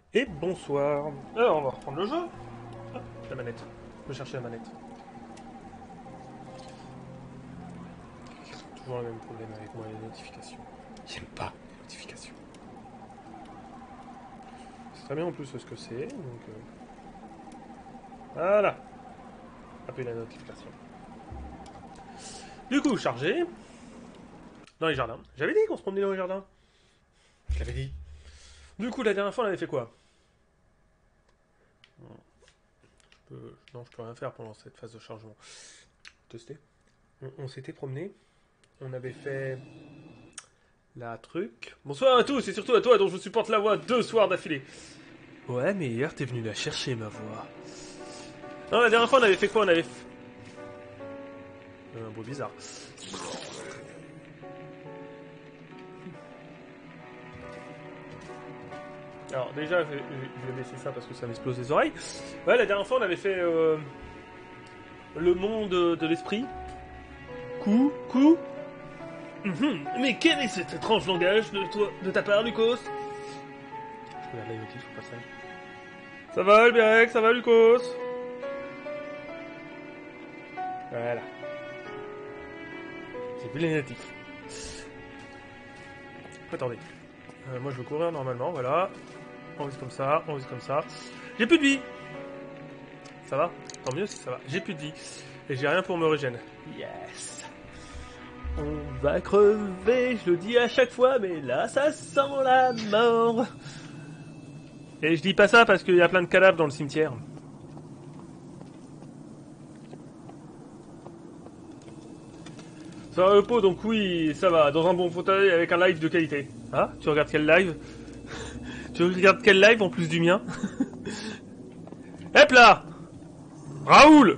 Et bonsoir. Alors, on va reprendre le jeu. Hop, la manette. Je vais chercher la manette. Toujours le même problème avec moi, les notifications. J'aime pas les notifications. C'est très bien en plus ce que c'est, donc... Voilà. Appelez la notification. Du coup, chargé. Dans les jardins. J'avais dit qu'on se promenait dans les jardins. Je l'avais dit. Du coup, la dernière fois, on avait fait quoi? Non, je peux rien faire pendant cette phase de chargement. Tester. On s'était promené. On avait fait la truc. Bonsoir à tous et surtout à toi dont je supporte la voix 2 soirs d'affilée. Ouais, mais hier t'es venu la chercher ma voix. Non, la dernière fois on avait fait quoi? On avait fait... un bruit bizarre. Alors déjà, je vais baisser ça parce que ça m'explose les oreilles. Ouais, la dernière fois on avait fait le monde de l'esprit. Coup. Mais quel est cet étrange langage de ta part, Lucas? Je regarde la notif au passage. Ça va, Albérec? Ça va, Lucas? Voilà. J'ai vu les notifs. Attendez. Moi, je veux courir normalement, voilà. On vise comme ça, on vise comme ça. J'ai plus de vie. Ça va? Tant mieux si ça va. J'ai plus de vie. Et j'ai rien pour me régénérer. Yes. On va crever, je le dis à chaque fois, mais là, ça sent la mort. Et je dis pas ça parce qu'il y a plein de cadavres dans le cimetière. Ça va le pot, donc oui, ça va. Dans un bon fauteuil avec un live de qualité. Ah, tu regardes quel live? Tu regardes quel live en plus du mien? Hep là! Raoul!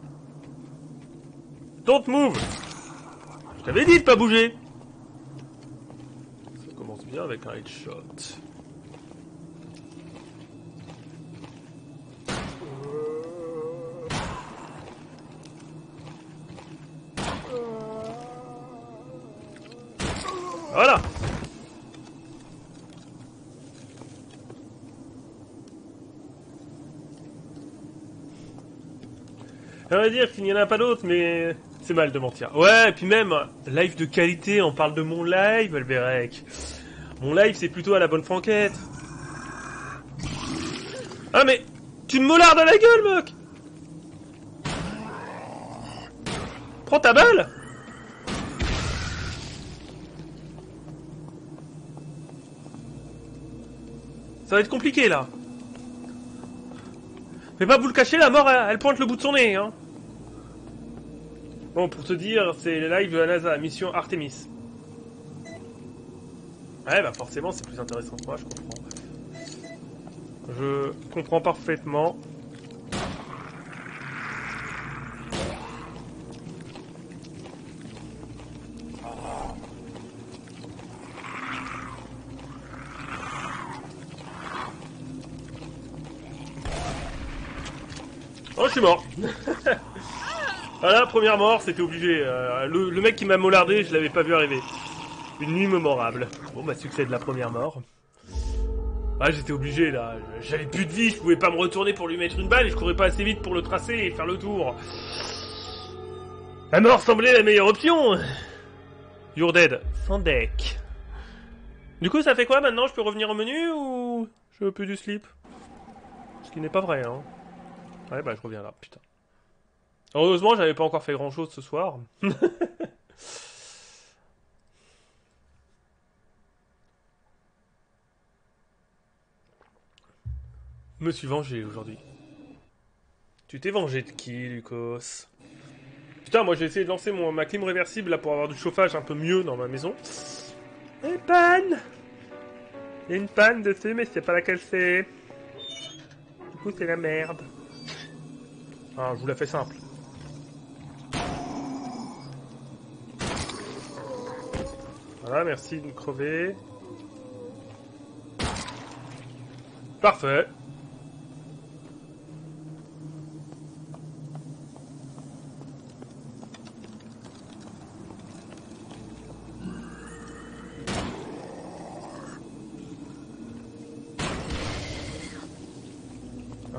Don't move! Je t'avais dit de pas bouger! Ça commence bien avec un headshot. Voilà! Ça veut dire qu'il n'y en a pas d'autres, mais c'est mal de mentir. Ouais, et puis même, live de qualité, on parle de mon live, Albérec. Mon live, c'est plutôt à la bonne franquette. Ah mais, tu me mollardes à la gueule, mec! Prends ta balle! Ça va être compliqué, là. Mais pas vous le cacher, la mort, elle pointe le bout de son nez, hein. Bon, pour te dire, c'est le live de la NASA, mission Artemis. Ouais, bah forcément, c'est plus intéressant que moi, je comprends. Je comprends parfaitement. Oh, je suis mort. Voilà, première mort, c'était obligé. Le mec qui m'a mollardé, je l'avais pas vu arriver. Une nuit mémorable. Bon, bah, succès de la première mort. Ah, j'étais obligé, là. J'avais plus de vie, je pouvais pas me retourner pour lui mettre une balle et je courais pas assez vite pour le tracer et faire le tour. La mort semblait la meilleure option. You're dead. Sans deck. Du coup, ça fait quoi maintenant? Je peux revenir au menu ou je veux plus du slip? Ce qui n'est pas vrai, hein. Ouais, bah, je reviens là, putain. Heureusement, j'avais pas encore fait grand chose ce soir. Me suis vengé aujourd'hui. Tu t'es vengé de qui, Lucas? Putain, moi j'ai essayé de lancer ma clim réversible là pour avoir du chauffage un peu mieux dans ma maison. Et panne! Il y a une panne dessus, mais je sais pas laquelle c'est. Du coup, c'est la merde. Ah, je vous la fais simple. Voilà, merci de me crever. Parfait.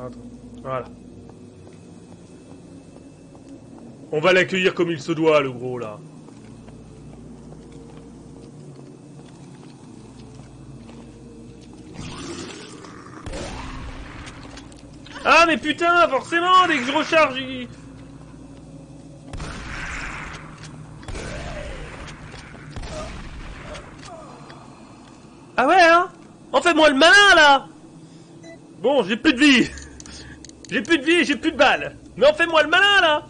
Attends. Voilà. On va l'accueillir comme il se doit, le gros, là. Ah, mais putain, forcément, dès que je recharge, il... Ah ouais, hein? En fait-moi le malin, là! Bon, j'ai plus de vie. J'ai plus de vie et j'ai plus de balles. Mais en fait-moi le malin, là!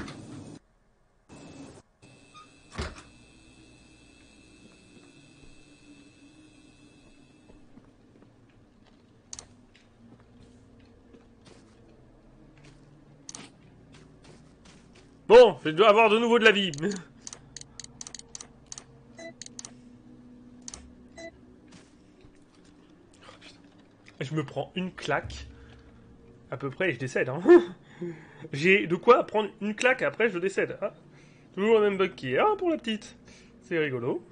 Bon, je dois avoir de nouveau de la vie. Je me prends une claque. À peu près et je décède. Hein. J'ai de quoi prendre une claque et après je décède. Ah, toujours le même bug qui est. Ah, pour la petite. C'est rigolo.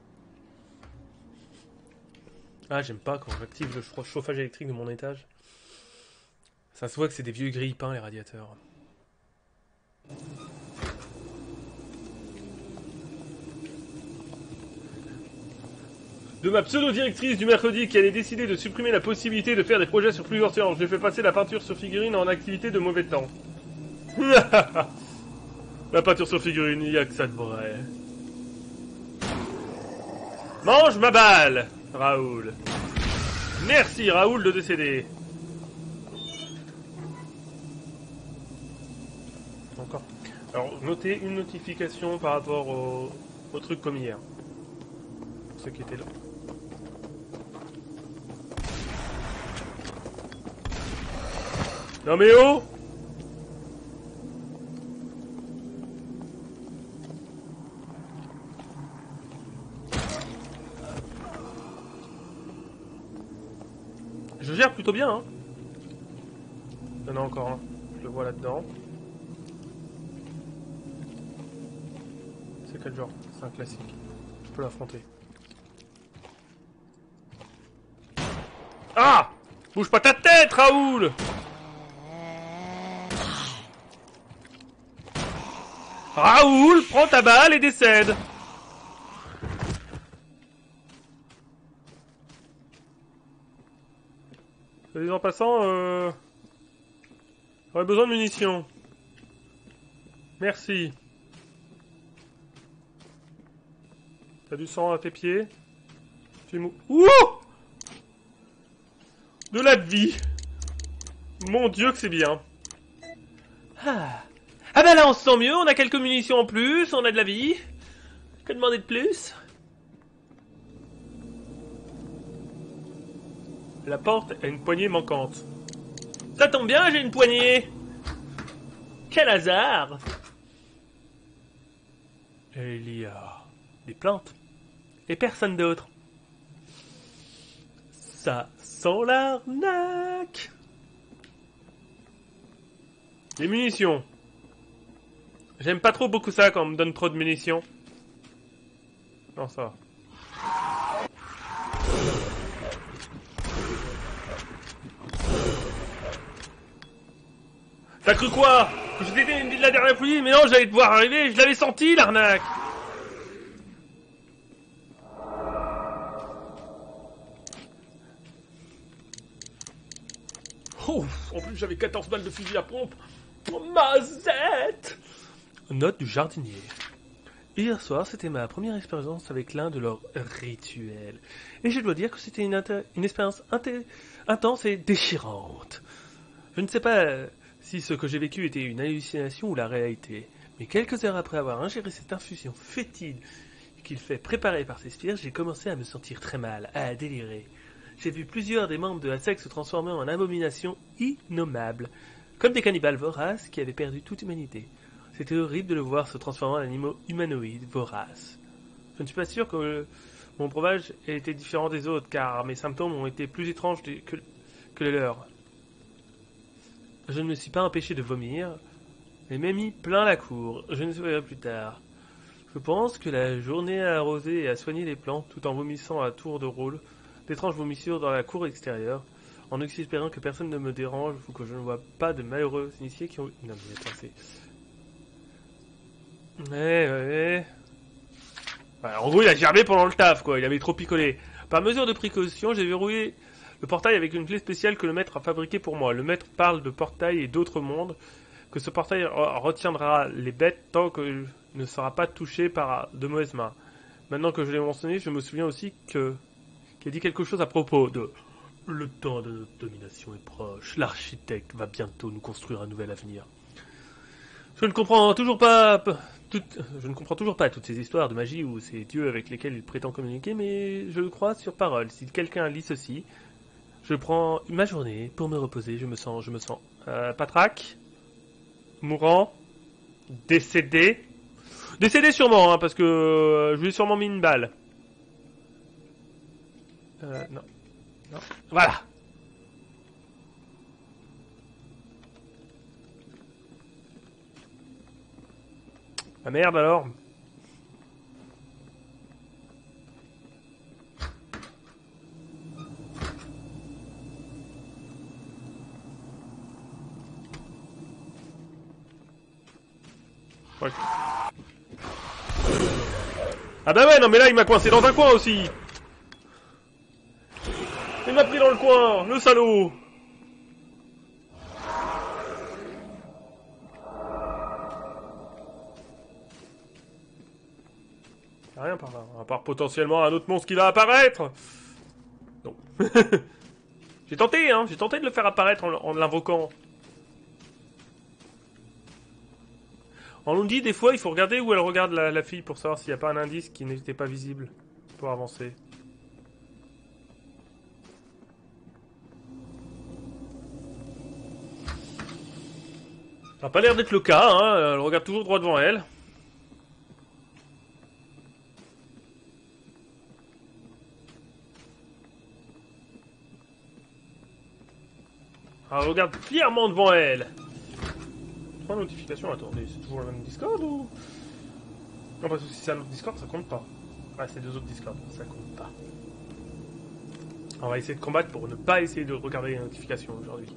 Ah, j'aime pas quand j'active le chauffage électrique de mon étage. Ça se voit que c'est des vieux grille-pains, les radiateurs. De ma pseudo-directrice du mercredi qui allait décider de supprimer la possibilité de faire des projets sur plusieurs séances. Je lui ai fait passer la peinture sur figurine en activité de mauvais temps. La peinture sur figurine, il n'y a que ça de vrai. Mange ma balle, Raoul. Merci, Raoul, de décéder. Encore. Alors, notez une notification par rapport au truc comme hier. Ceux qui étaient là. Non mais oh! Je gère plutôt bien, hein. Il y en a encore un. Je le vois là-dedans. C'est quel genre? C'est un classique. Je peux l'affronter. Ah! Bouge pas ta tête, Raoul! Raoul, prends ta balle et décède! Les en passant, j'aurais besoin de munitions. Merci. T'as du sang à tes pieds? Tu es mou... Ouh! De la vie. Mon Dieu que c'est bien. Ah. Ah bah là on se sent mieux, on a quelques munitions en plus, on a de la vie. Que demander de plus? La porte a une poignée manquante. Ça tombe bien, j'ai une poignée. Quel hasard. Et il y a des plantes. Et personne d'autre. Ça sent l'arnaque. Les munitions. J'aime pas trop beaucoup ça quand on me donne trop de munitions. Non, ça va. T'as cru quoi? Que j'étais de la dernière fois? Mais non, j'allais te voir arriver, je l'avais senti l'arnaque. Oh, en plus j'avais 14 balles de fusil à pompe. Mazette. Note du jardinier. Hier soir, c'était ma première expérience avec l'un de leurs rituels. Et je dois dire que c'était une expérience intense et déchirante. Je ne sais pas si ce que j'ai vécu était une hallucination ou la réalité, mais quelques heures après avoir ingéré cette infusion fétide qu'il fait préparer par ses spires, j'ai commencé à me sentir très mal, à délirer. J'ai vu plusieurs des membres de la secte se transformer en abominations innommables, comme des cannibales voraces qui avaient perdu toute humanité. C'était horrible de le voir se transformer en animaux humanoïdes voraces. Je ne suis pas sûr que mon breuvage ait été différent des autres, car mes symptômes ont été plus étranges que les leurs. Je ne me suis pas empêché de vomir, mais m'ai mis plein la cour. Je ne saurais plus tard. Je pense que la journée à arroser et à soigner les plantes tout en vomissant à tour de rôle, d'étranges vomissures dans la cour extérieure, En espérant que personne ne me dérange ou que je ne vois pas de malheureux initiés qui ont... Non mais attends, c'est... Ouais. Voilà, en gros, il a gerbé pendant le taf, quoi. Il avait trop picolé. Par mesure de précaution, j'ai verrouillé le portail avec une clé spéciale que le maître a fabriquée pour moi. Le maître parle de portail et d'autres mondes, que ce portail retiendra les bêtes tant que ne sera pas touché par de mauvaises mains. Maintenant que je l'ai mentionné, je me souviens aussi qu'il a dit quelque chose à propos de... Le temps de notre domination est proche. L'architecte va bientôt nous construire un nouvel avenir. Je ne comprends toujours pas... Je ne comprends toujours pas toutes ces histoires de magie ou ces dieux avec lesquels il prétend communiquer, mais je le crois sur parole. Si quelqu'un lit ceci, je prends ma journée pour me reposer. Je me sens... Patraque, mourant, décédé. Décédé sûrement, hein, parce que je lui ai sûrement mis une balle. Non. Non. Voilà. Ah merde alors. Ouais. Ah bah ouais, non mais là il m'a coincé dans un coin aussi. Il m'a pris dans le coin, le salaud. Y'a rien par là, à part potentiellement un autre monstre qui va apparaître. Non. J'ai tenté de le faire apparaître en l'invoquant. On nous dit des fois il faut regarder où elle regarde la fille pour savoir s'il n'y a pas un indice qui n'était pas visible pour avancer. Ça n'a pas l'air d'être le cas, hein. Elle regarde toujours droit devant elle. Elle regarde fièrement devant elle. 3 notifications, attendez, c'est toujours le même Discord ou... Non, parce que si c'est un autre Discord, ça compte pas. Ah, c'est 2 autres Discord, ça compte pas. On va essayer de combattre pour ne pas essayer de regarder les notifications aujourd'hui.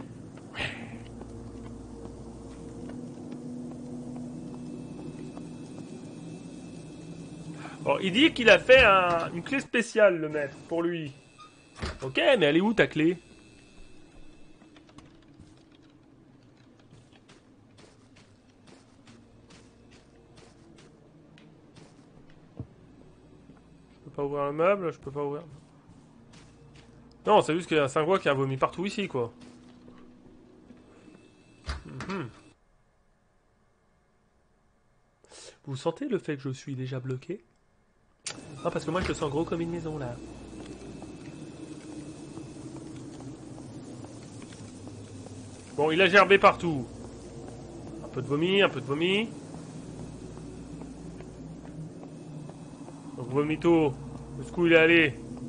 Bon, il dit qu'il a fait une clé spéciale, le maître, pour lui. Ok, mais elle est où ta clé? Je peux pas ouvrir le meuble, je peux pas ouvrir... Non, c'est juste qu'il y a un Saint-Gouin qui a vomi partout ici, quoi. Vous sentez le fait que je suis déjà bloqué? Non, parce que moi je le sens gros comme une maison, là. Bon, il a gerbé partout. Un peu de vomi, un peu de vomi. Donc vomito, jusqu'où il est allé?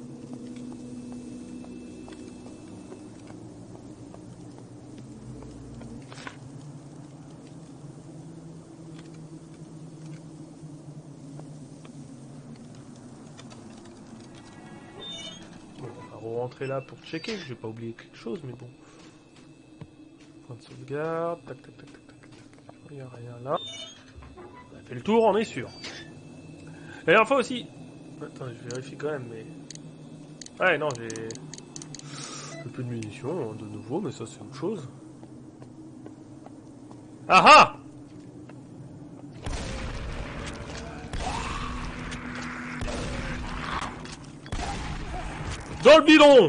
Bon, on va rentrer là pour checker, je vais pas oublier quelque chose, mais bon. Point de sauvegarde, tac tac tac tac tac. Il n'y a rien là. On a fait le tour, on est sûr. La dernière fois aussi... Attends, je vérifie quand même, mais... Ouais, non, j'ai plus de munitions, de nouveau, mais ça c'est autre chose. Ah ah! Dans le bidon!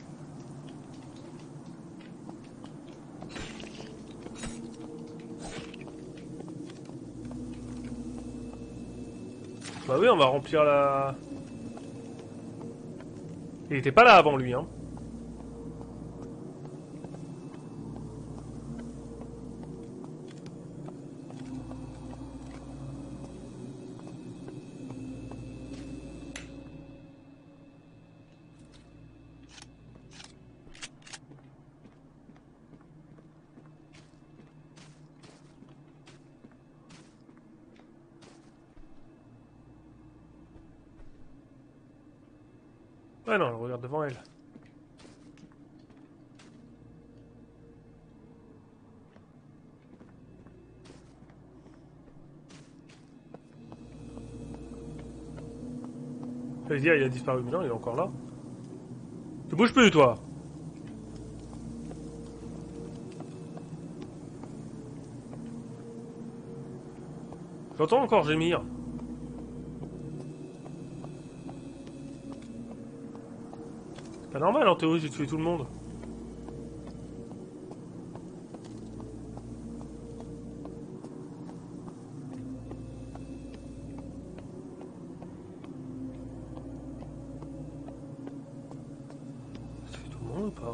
Bah oui, on va remplir la... Il était pas là avant lui, hein. Ouais, non, elle regarde devant elle. J'allais dire, il a disparu, mais non, il est encore là. Tu bouges plus, toi. J'entends encore gémir. C'est pas normal, en théorie, j'ai tué tout le monde. J'ai tué tout le monde ou pas?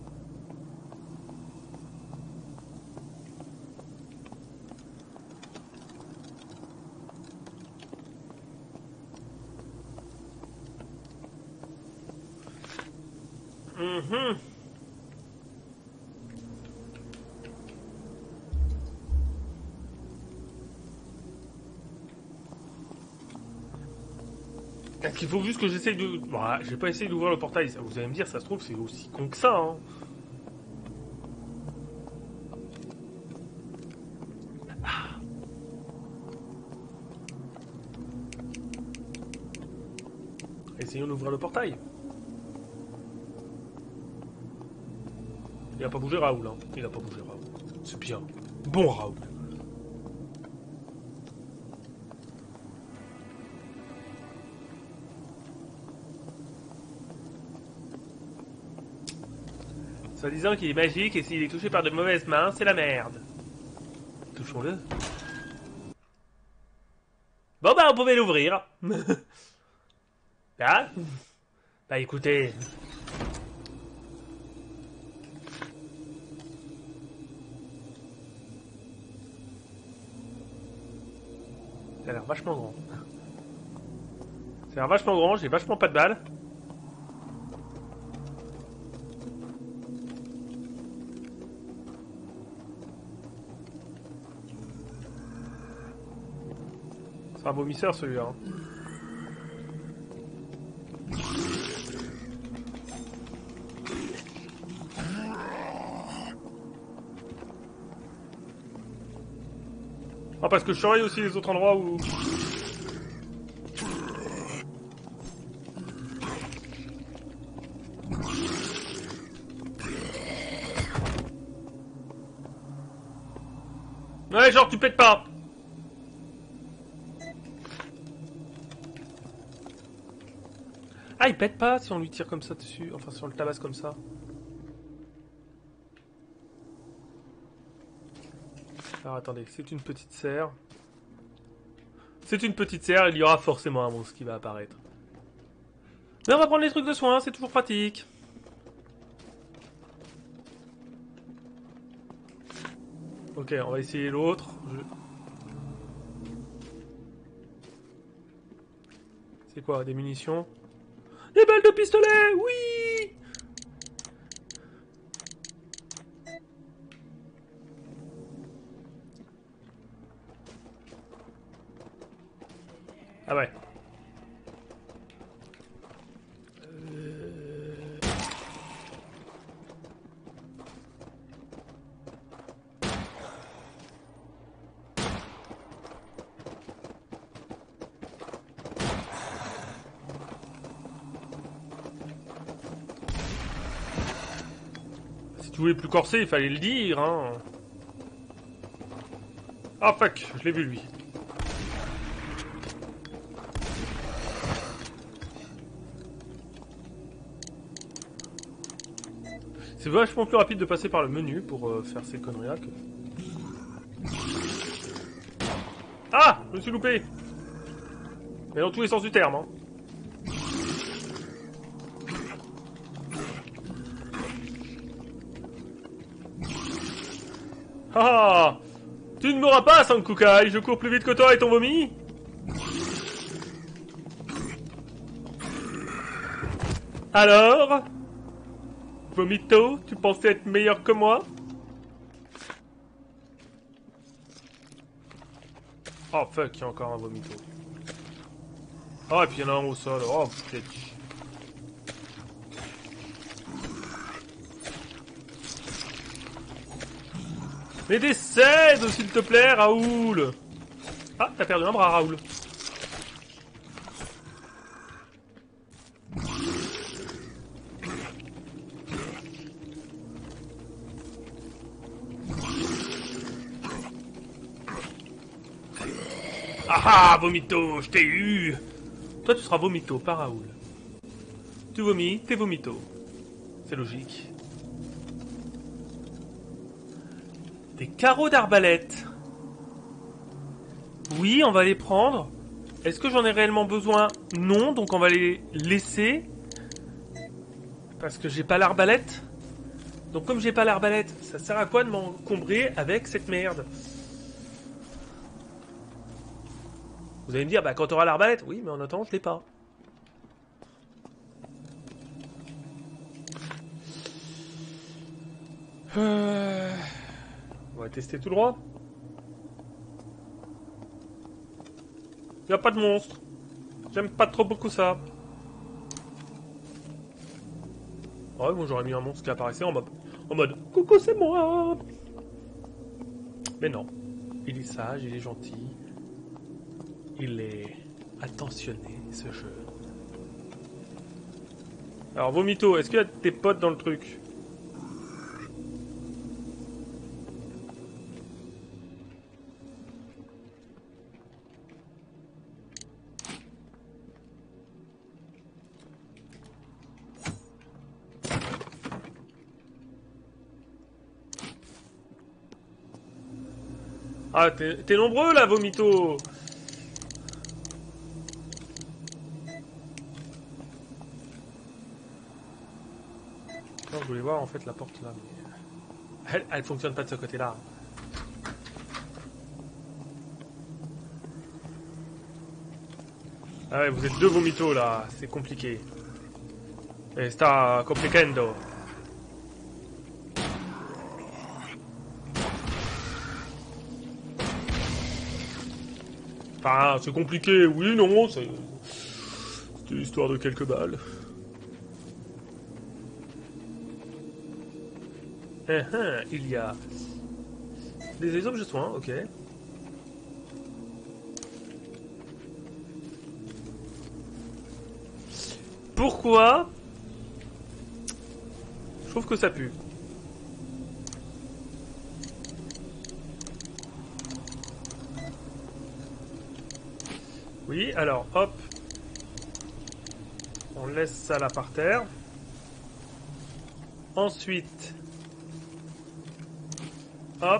Est-ce qu'il faut juste que j'essaye de... Voilà, j'ai pas essayé d'ouvrir le portail. Ça, vous allez me dire, ça se trouve, c'est aussi con que ça, hein. Essayons d'ouvrir le portail. Il a pas bougé Raoul, hein. Il a pas bougé Raoul. C'est bien. Bon Raoul. En disant qu'il est magique et s'il est touché par de mauvaises mains, c'est la merde. Touchons-le. Bon bah on pouvait l'ouvrir. Ah. Bah écoutez. Ça a l'air vachement grand. Ça a l'air vachement grand, j'ai vachement pas de balles. C'est un vomisseur celui-là. Hein. Ah parce que je surveille aussi les autres endroits où... Ouais genre tu pètes pas. Ah, il pète pas si on lui tire comme ça dessus. Enfin, si on le tabasse comme ça. Alors, attendez. C'est une petite serre. C'est une petite serre. Il y aura forcément un monstre qui va apparaître. Mais on va prendre les trucs de soins. C'est toujours pratique. Ok, on va essayer l'autre. C'est quoi? Des munitions? Des balles de pistolet! Oui! Ah ouais. Si tu voulais plus corser, il fallait le dire, hein. Ah fuck, je l'ai vu lui. C'est vachement plus rapide de passer par le menu pour faire ces conneries-là que... Ah! Je me suis loupé! Mais dans tous les sens du terme, hein. Ah! Tu ne m'auras pas, Sankukai! Je cours plus vite que toi et ton vomi! Alors? Vomito, tu pensais être meilleur que moi? Oh fuck, il y a encore un vomito. Oh, et puis il y en a un au sol. Oh, putain. Mais décède, s'il te plaît, Raoul! Ah, t'as perdu un bras, Raoul. Ah, Vomito, je t'ai eu. Toi, tu seras Vomito, pas Raoul. Tu vomis, t'es Vomito. C'est logique. Des carreaux d'arbalète. Oui, on va les prendre. Est-ce que j'en ai réellement besoin? Non, donc on va les laisser. Parce que j'ai pas l'arbalète. Donc comme j'ai pas l'arbalète, ça sert à quoi de m'encombrer avec cette merde? Vous allez me dire, bah quand t'auras l'arbalète, oui, mais en attendant, je l'ai pas. On va tester tout droit. Y a pas de monstre. J'aime pas trop beaucoup ça. Ouais, bon, j'aurais mis un monstre qui apparaissait en mode coucou, c'est moi. Mais non. Il est sage, il est gentil. Il est attentionné, ce jeu. Alors, Vomito, est-ce qu'il y a tes potes dans le truc? Ah, t'es nombreux là, Vomito. Non, je voulais voir en fait la porte là. Mais... Elle fonctionne pas de ce côté-là. Ah ouais, vous êtes deux Vomito là, c'est compliqué. Et sta complicando. Enfin, c'est compliqué, oui, non, c'est l'histoire de quelques balles. Il y a des objets de soins, ok. Pourquoi? Je trouve que ça pue. Oui, alors, hop. On laisse ça là par terre. Ensuite, hop.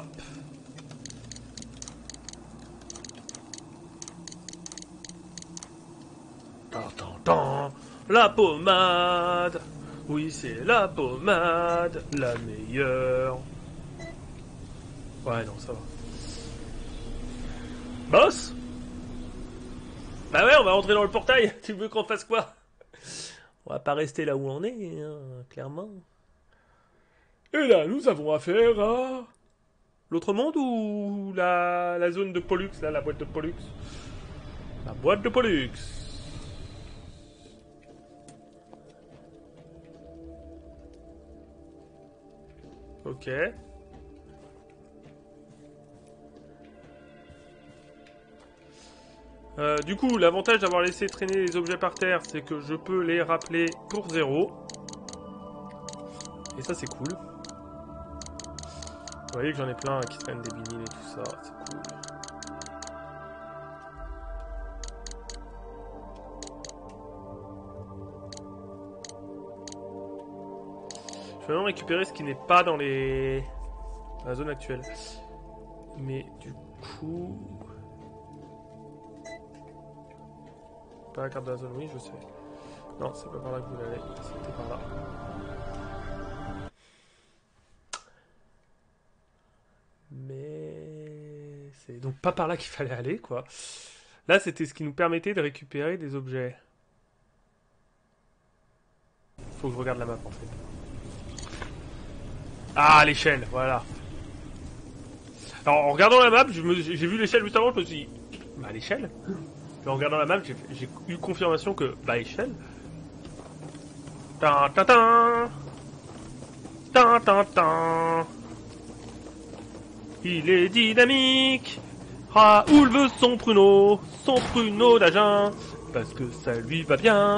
Tan, la pommade. Oui, c'est la pommade, la meilleure. Ouais, non, ça va. Boss? Bah ouais, on va rentrer dans le portail. Tu veux qu'on fasse quoi? On va pas rester là où on est, hein, clairement. Et là, nous avons affaire à... L'autre monde ou la zone de Pollux, là, la boîte de Pollux? La boîte de Pollux. Ok. Du coup, l'avantage d'avoir laissé traîner les objets par terre, c'est que je peux les rappeler pour 0. Et ça, c'est cool. Vous voyez que j'en ai plein qui traînent des vinyles et tout ça, c'est cool. Je vais vraiment récupérer ce qui n'est pas dans la zone actuelle. Mais du coup... Pas la carte de la zone, oui, je sais. Non, c'est pas par là que vous allez, c'était par là. Mais... c'est donc pas par là qu'il fallait aller, quoi. Là, c'était ce qui nous permettait de récupérer des objets. Faut que je regarde la map, en fait. Ah, l'échelle, voilà. Alors, en regardant la map, j'ai vu l'échelle juste avant, je me suis dit... Bah, l'échelle. En regardant la map, j'ai eu confirmation que, bah, échelle. Tan tan tan. Tan tan tan. Il est dynamique. Raoul veut son pruneau d'Agen, parce que ça lui va bien.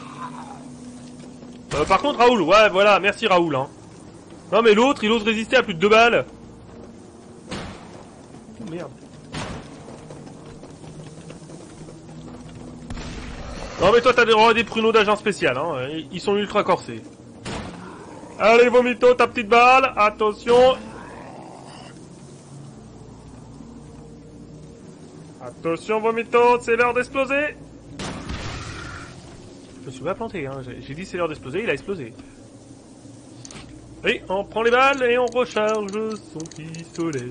Par contre, Raoul, ouais, voilà, merci Raoul, hein. Non mais l'autre, il ose résister à plus de 2 balles. Oh merde. Non mais toi t'as des pruneaux d'agent spécial, hein. Ils sont ultra corsés. Allez Vomito, ta petite balle, attention. Attention Vomito, c'est l'heure d'exploser. Je me suis pas planté, hein. J'ai dit c'est l'heure d'exploser, il a explosé. Et on prend les balles et on recharge son pistolet.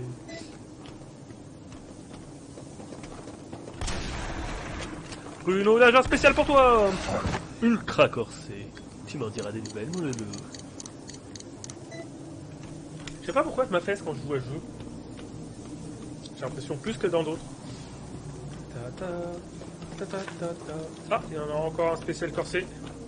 Bruno, l'agent spécial pour toi. Ultra corsé. Tu m'en diras des nouvelles, mon loulou. Je sais pas pourquoi je m'affaisse quand je joue à ce jeu. J'ai l'impression plus que dans d'autres. Ah, il y en a encore un spécial corsé.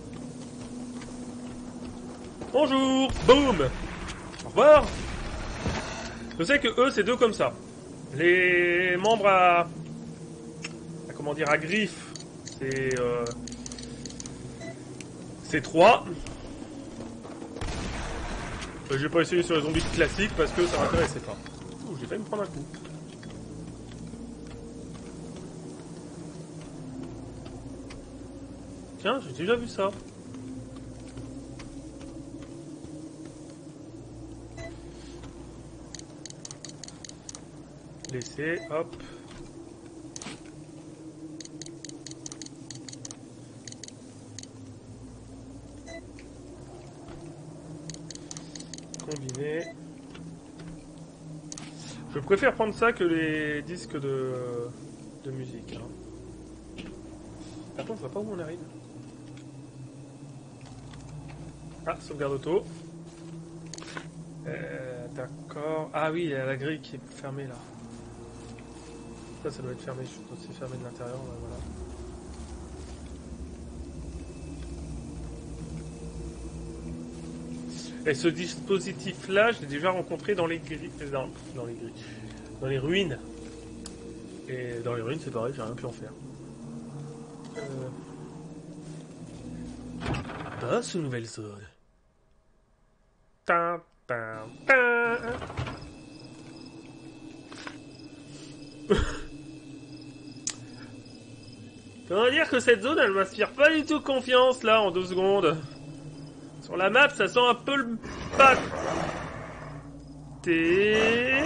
Bonjour. Boum. Au revoir. Je sais que eux, c'est deux comme ça. Les membres à comment dire, à griffes. C'est 3. J'ai pas essayé sur les zombies classiques parce que ça m'intéressait pas. Ouh, j'ai failli me prendre un coup. Tiens, j'ai déjà vu ça. Laissez, hop. Combiner. Je préfère prendre ça que les disques de musique. Hein. Par contre, je vois pas où on arrive. Ah, sauvegarde auto. D'accord. Ah oui, il y a la grille qui est fermée là. Ça doit être fermé. Je pense que c'est fermé de l'intérieur. Voilà. Et ce dispositif-là, je l'ai déjà rencontré dans les grilles. Dans les ruines. Et dans les ruines, c'est pareil, j'ai rien pu en faire. Passe une nouvelle zone. Ta, ta, ta. Comment dire que cette zone, elle m'inspire pas du tout confiance, là, en 2 secondes. Sur la map, ça sent un peu le pâté.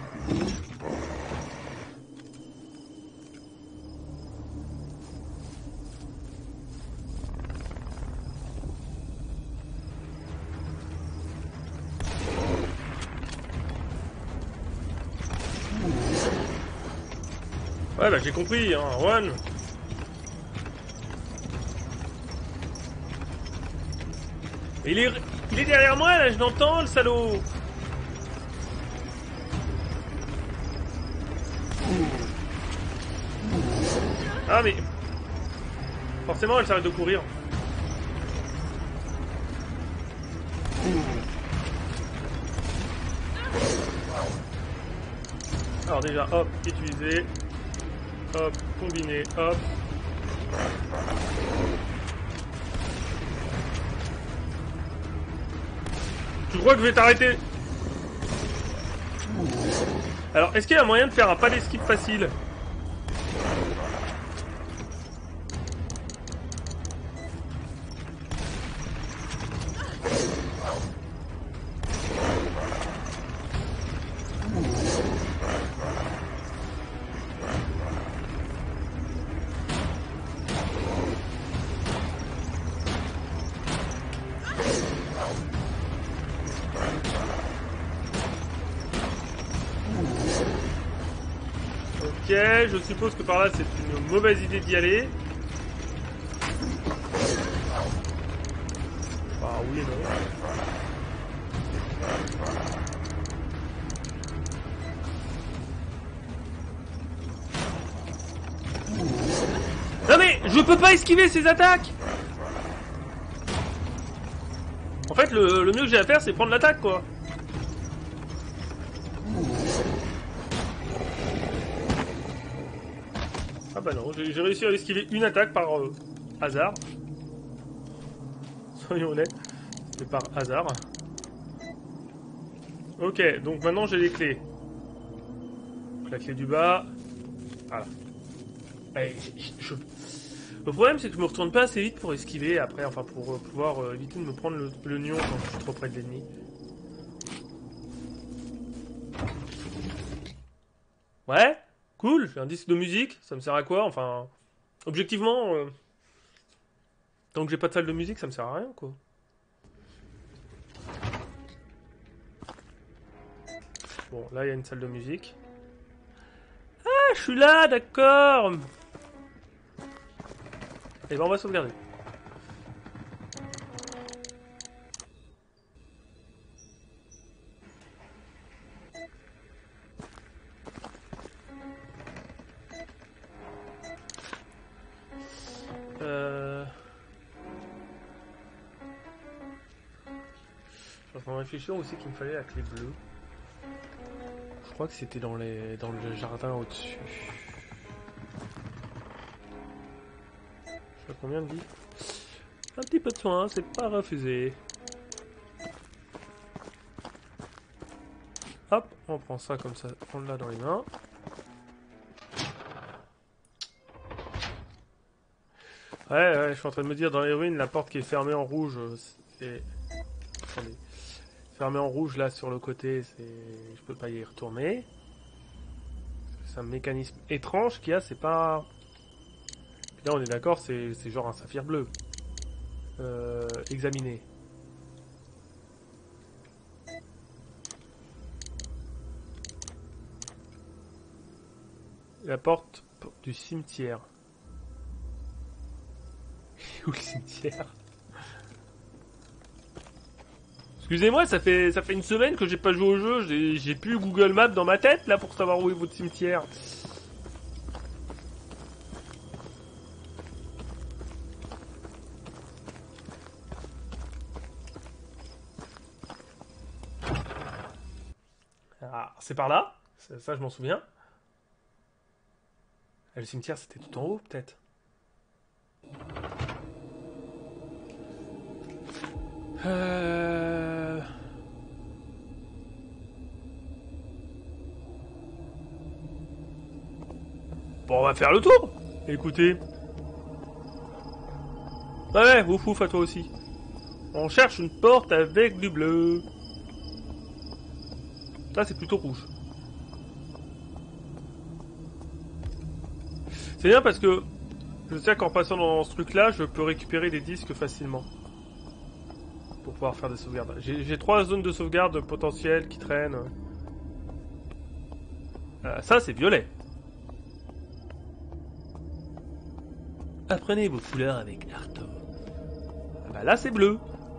Ouais, bah j'ai compris, hein, Juan. Il est derrière moi, là, je l'entends, le salaud. Ah, mais... Forcément, elle s'arrête de courir. Alors déjà, hop, utiliser. Hop, combiner, hop. Je crois que je vais t'arrêter. Alors, est-ce qu'il y a moyen de faire un pas d'esquive facile? Ok, je suppose que par là c'est une mauvaise idée d'y aller. Ah oui, non. Non mais, je peux pas esquiver ces attaques. En fait, le mieux que j'ai à faire c'est prendre l'attaque quoi. Ah bah non, j'ai réussi à esquiver une attaque par hasard. Soyons honnêtes, c'est par hasard. Ok, donc maintenant j'ai les clés. La clé du bas. Voilà. Allez, Le problème, c'est que je me retourne pas assez vite pour esquiver après, enfin pour pouvoir éviter de me prendre le nion quand je suis trop près de l'ennemi. Ouais, cool, j'ai un disque de musique, ça me sert à quoi? Enfin, objectivement, tant que j'ai pas de salle de musique, ça me sert à rien, quoi. Bon, là, il y a une salle de musique. Ah, je suis là, d'accord. Et ben, on va sauvegarder. Je suis en train de réfléchir où c'est qu'il me fallait la clé bleue. Je crois que c'était dans le jardin au-dessus. Je sais pas combien de vie. Un petit peu de soin, c'est pas refusé. Hop, on prend ça comme ça, on l'a dans les mains. Ouais, je suis en train de me dire, dans les ruines, la porte qui est fermée en rouge, c'est... Attendez. Fermée en rouge, là, sur le côté, c'est... Je peux pas y retourner. C'est un mécanisme étrange qu'il y a, c'est pas... Là, on est d'accord, c'est genre un saphir bleu. Examiner. La porte du cimetière. Où le cimetière? Excusez-moi, ça fait une semaine que j'ai pas joué au jeu, j'ai plus Google Maps dans ma tête là pour savoir où est votre cimetière. Ah, c'est par là, ça je m'en souviens. Ah, le cimetière c'était tout en haut peut-être. Euh... Bon, on va faire le tour. Écoutez. Ouais, ouf ouf à toi aussi. On cherche une porte avec du bleu. Là, c'est plutôt rouge. C'est bien parce que je sais qu'en passant dans ce truc-là, je peux récupérer des disques facilement. Pour pouvoir faire des sauvegardes. J'ai 3 zones de sauvegarde potentielles qui traînent. Ça, c'est violet. Apprenez vos couleurs avec Arthur. Ah bah là, c'est bleu.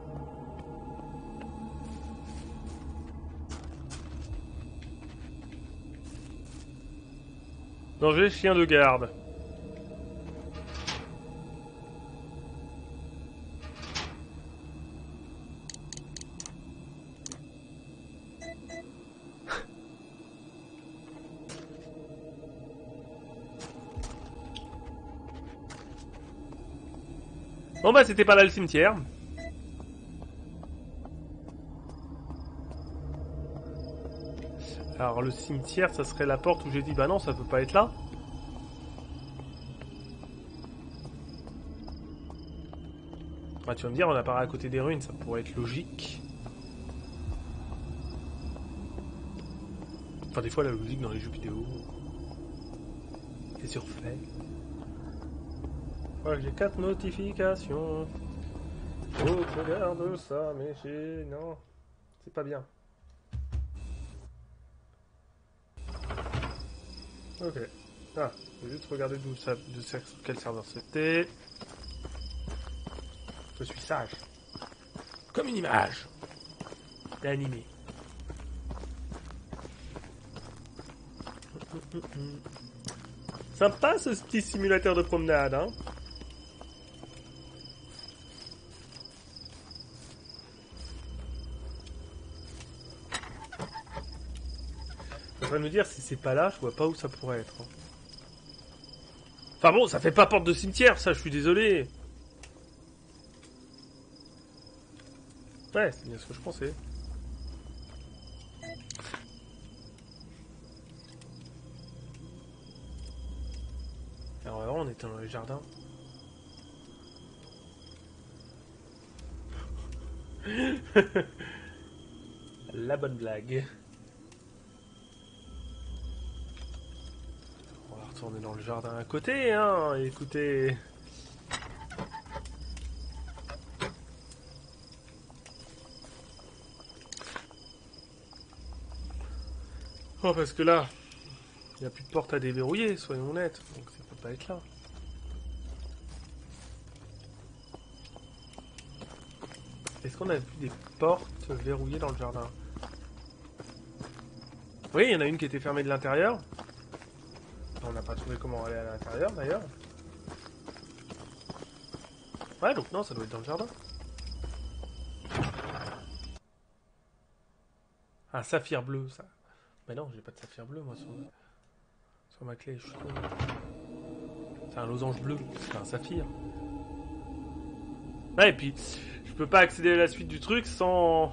Danger, chien de garde. Bon bah, c'était pas là le cimetière. Alors le cimetière, ça serait la porte où j'ai dit bah non, ça peut pas être là. Ah, tu vas me dire, on apparaît à côté des ruines, ça pourrait être logique. Enfin, des fois, la logique dans les jeux vidéo, c'est surfait. Ouais, j'ai 4 notifications. Faut que je regarde ça, mais j'ai... Non, c'est pas bien. Ok. Ah, je vais juste regarder quel serveur c'était. Je suis sage. Comme une image. Et animé. Sympa ce petit simulateur de promenade, hein. On va nous dire si c'est pas là, je vois pas où ça pourrait être. Enfin bon, ça fait pas porte de cimetière, ça, je suis désolé. Ouais, c'est bien ce que je pensais. Alors vraiment, on était dans les jardins. La bonne blague. On va retourner dans le jardin à côté, hein. Écoutez. Oh, parce que là, il n'y a plus de porte à déverrouiller, soyons honnêtes. Donc ça peut pas être là. Est-ce qu'on a vu des portes verrouillées dans le jardin? Oui, il y en a une qui était fermée de l'intérieur. On n'a pas trouvé comment aller à l'intérieur d'ailleurs. Ouais, donc non, ça doit être dans le jardin. Un saphir bleu, ça. Mais non, j'ai pas de saphir bleu, moi, sur ma clé. Je suis con. C'est un losange bleu, c'est pas un saphir. Ouais, et puis, je peux pas accéder à la suite du truc sans...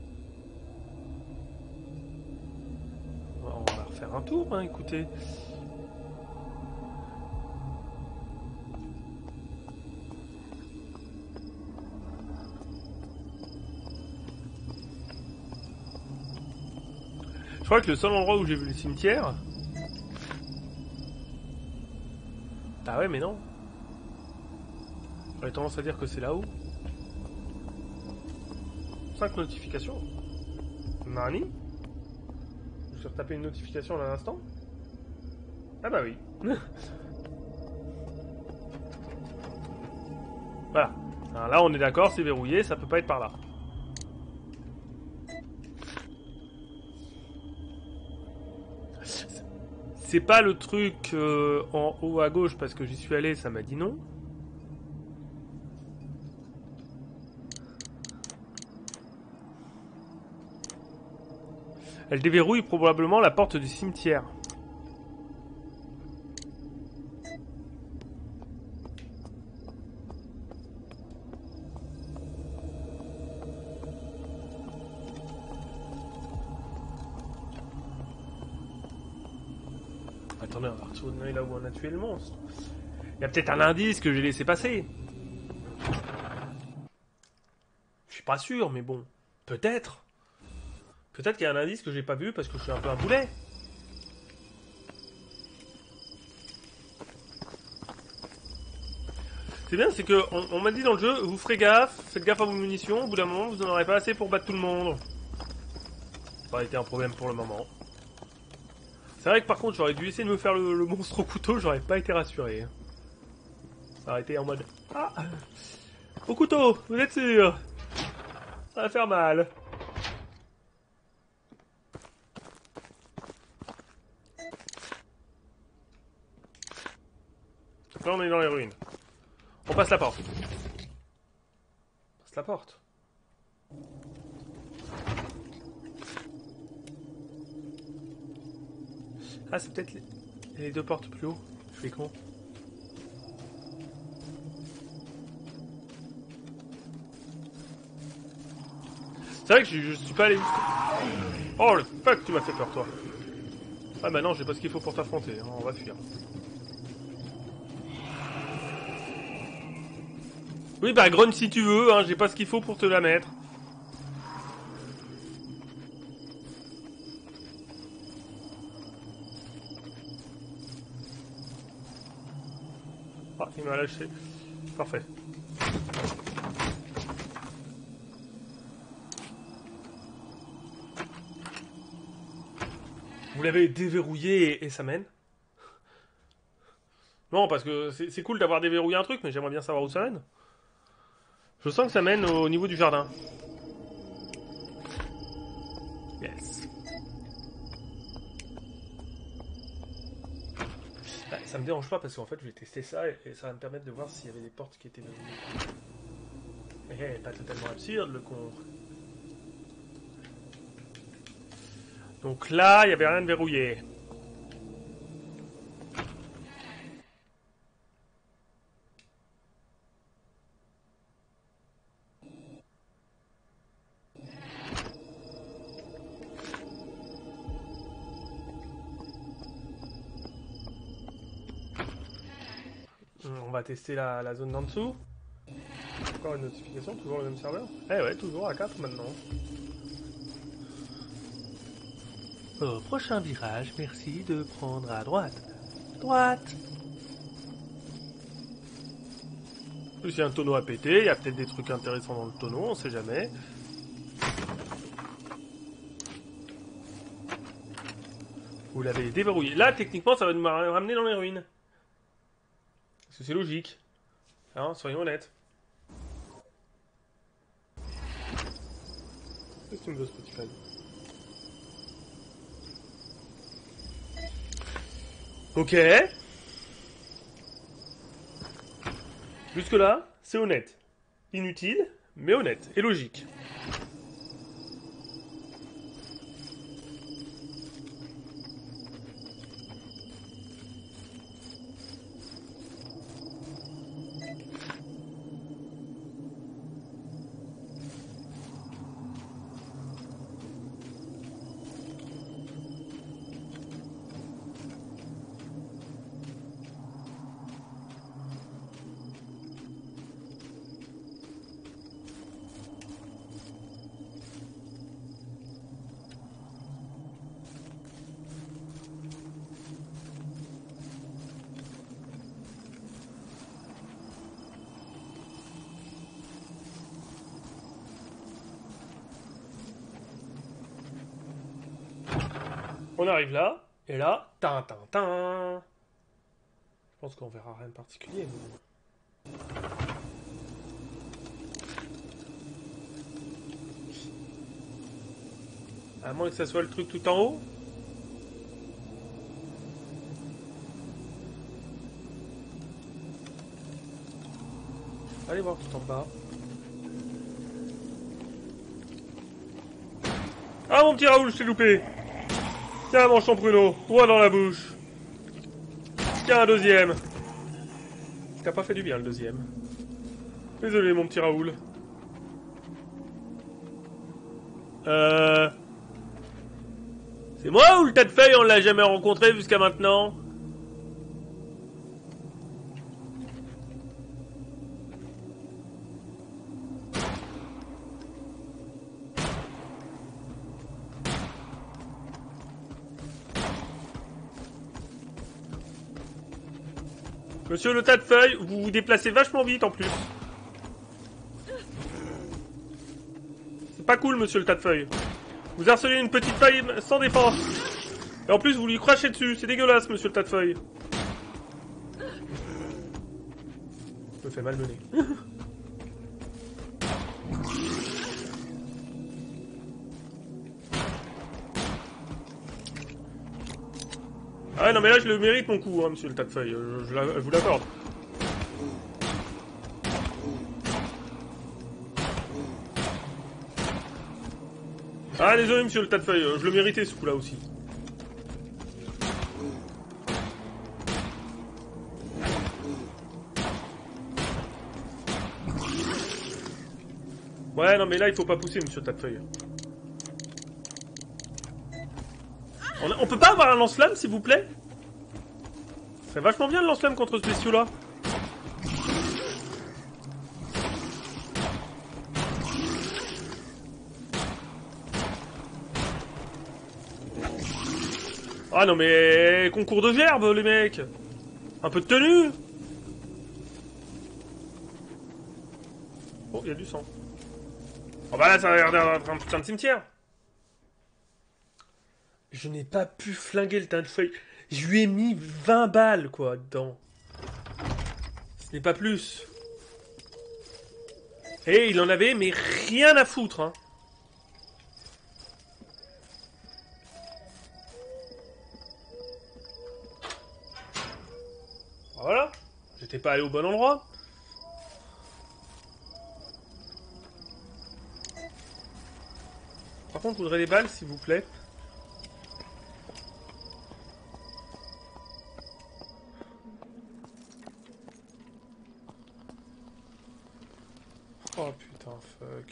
On va refaire un tour, hein, écoutez. Je crois que le seul endroit où j'ai vu le cimetière... Ah ouais, mais non. J'aurais tendance à dire que c'est là-haut. 5 notifications. Nani? Je me suis retapé une notification en un instant. Ah bah oui. Voilà. Alors là, on est d'accord, c'est verrouillé, ça peut pas être par là. C'est pas le truc en haut à gauche parce que j'y suis allé, ça m'a dit non. Elle déverrouille probablement la porte du cimetière. Attendez, on va retourner là où on a tué le monstre. Il y a peut-être un indice que j'ai laissé passer. Je suis pas sûr, mais bon. Peut-être. Peut-être qu'il y a un indice que j'ai pas vu parce que je suis un peu un boulet. C'est bien, c'est que on m'a dit dans le jeu, vous ferez gaffe, faites gaffe à vos munitions, au bout d'un moment, vous n'en aurez pas assez pour battre tout le monde. Ça aurait été un problème pour le moment. C'est vrai que par contre, j'aurais dû essayer de me faire le monstre au couteau, j'aurais pas été rassuré. Ça aurait été en mode... Ah! Au couteau, vous êtes sûr? Ça va faire mal. Donc là, on est dans les ruines. On passe la porte. On passe la porte. Ah, c'est peut-être les deux portes plus haut. Je suis con. C'est vrai que je suis pas allé jusqu'au... Oh, le fuck, tu m'as fait peur, toi. Ah bah non, j'ai pas ce qu'il faut pour t'affronter. Hein, on va fuir. Oui, bah grogne si tu veux, hein, j'ai pas ce qu'il faut pour te la mettre. Ah, il m'a lâché. Parfait. Vous l'avez déverrouillé et ça mène? Non, parce que c'est cool d'avoir déverrouillé un truc, mais j'aimerais bien savoir où ça mène. Je sens que ça mène au niveau du jardin. Yes. Bah, ça me dérange pas parce qu'en fait je vais tester ça et ça va me permettre de voir s'il y avait des portes qui étaient verrouillées. Eh, pas totalement absurde le con. Donc là, il n'y avait rien de verrouillé. On va tester la zone d'en dessous. Encore une notification, toujours le même serveur. Eh ouais, toujours à 4 maintenant. Au prochain virage, merci de prendre à droite. Droite. En plus, il y a un tonneau à péter, il y a peut-être des trucs intéressants dans le tonneau, on sait jamais. Vous l'avez déverrouillé. Là, techniquement, ça va nous ramener dans les ruines. Parce que c'est logique. Hein, soyons honnêtes. Qu'est-ce que tu me veux, Spotify? Ok. Jusque-là, c'est honnête. Inutile, mais honnête et logique. On arrive là, et là, tin. Je pense qu'on verra rien de particulier. Mais... à moins que ça soit le truc tout en haut. Allez voir tout en bas. Ah mon petit Raoul, je t'ai loupé. Tiens, mange ton pruneau, droit dans la bouche. Tiens, un deuxième. T'as pas fait du bien le deuxième. Désolé mon petit Raoul. C'est moi ou le tas de feuilles on l'a jamais rencontré jusqu'à maintenant? Monsieur le tas de feuilles, vous vous déplacez vachement vite en plus. C'est pas cool monsieur le tas de feuilles. Vous harcelez une petite feuille sans défense. Et en plus vous lui crachez dessus, c'est dégueulasse monsieur le tas de feuilles. Je me fais malmener. Ah non mais là je le mérite mon coup hein, monsieur le tas de feuilles, je vous l'accorde. Ah désolé monsieur le tas de feuilles, je le méritais ce coup là aussi. Ouais non mais là il faut pas pousser monsieur le tas de feuilles. On peut pas avoir un lance-flamme s'il vous plaît? Ce serait vachement bien le lance-flamme contre ce bestiau là. Ah non mais... concours de gerbes les mecs. Un peu de tenue. Oh, il y a du sang. Oh bah là ça a l'air d'être un putain de cimetière. Je n'ai pas pu flinguer le tas de feuilles. Je lui ai mis 20 balles quoi dedans. Ce n'est pas plus. Et il en avait mais rien à foutre hein. Voilà. J'étais pas allé au bon endroit. Par contre, je voudrais des balles, s'il vous plaît. Oh putain, fuck.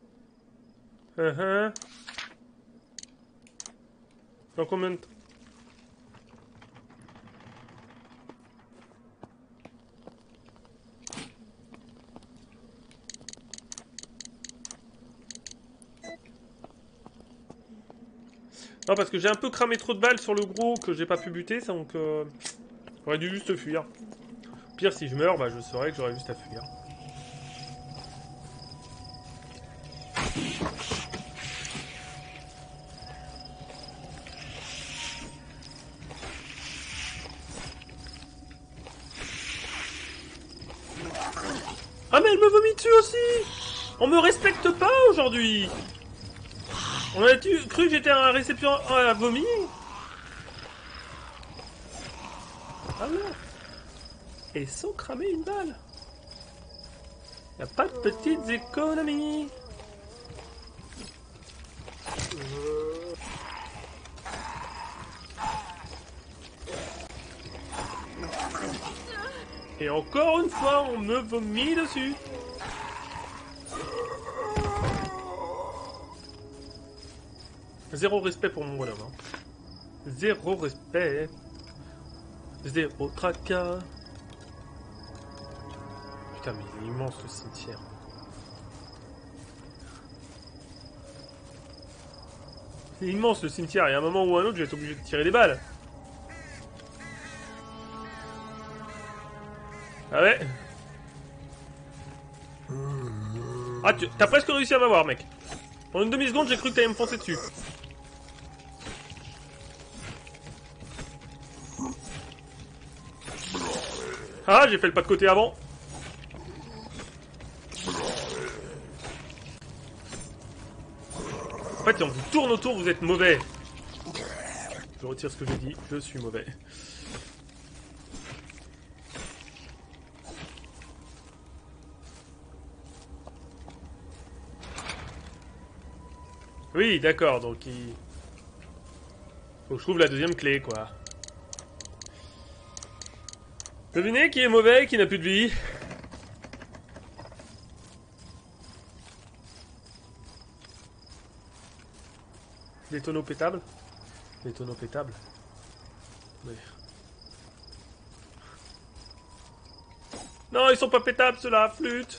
Dans combien de temps? Non, parce que j'ai un peu cramé trop de balles sur le gros que j'ai pas pu buter, ça, donc j'aurais dû juste fuir. Pire, si je meurs, bah je saurais que j'aurais juste à fuir. Ah mais elle me vomit dessus aussi. On me respecte pas aujourd'hui. On a cru que j'étais un récipient à vomi. Ah non. Et sans cramer une balle. Y a pas de petites économies. Et encore une fois, on me vomit dessus. Zéro respect pour mon bonhomme. Hein. Zéro respect. Zéro tracas. Putain, mais il est immense le cimetière. C'est immense le cimetière. Il y a un moment ou un autre, je vais être obligé de tirer des balles. Ah ouais. Ah, t'as presque réussi à m'avoir, mec. En une demi-seconde, j'ai cru que t'allais me foncer dessus. Ah, j'ai fait le pas de côté avant. En fait, on vous tourne autour, vous êtes mauvais. Je retire ce que j'ai dit, je suis mauvais. Oui, d'accord, donc il... faut que je trouve la deuxième clé, quoi. Devinez qui est mauvais et qui n'a plus de vie. Les tonneaux pétables. Les tonneaux pétables. Oui. Non, ils sont pas pétables, ceux-là, flûte.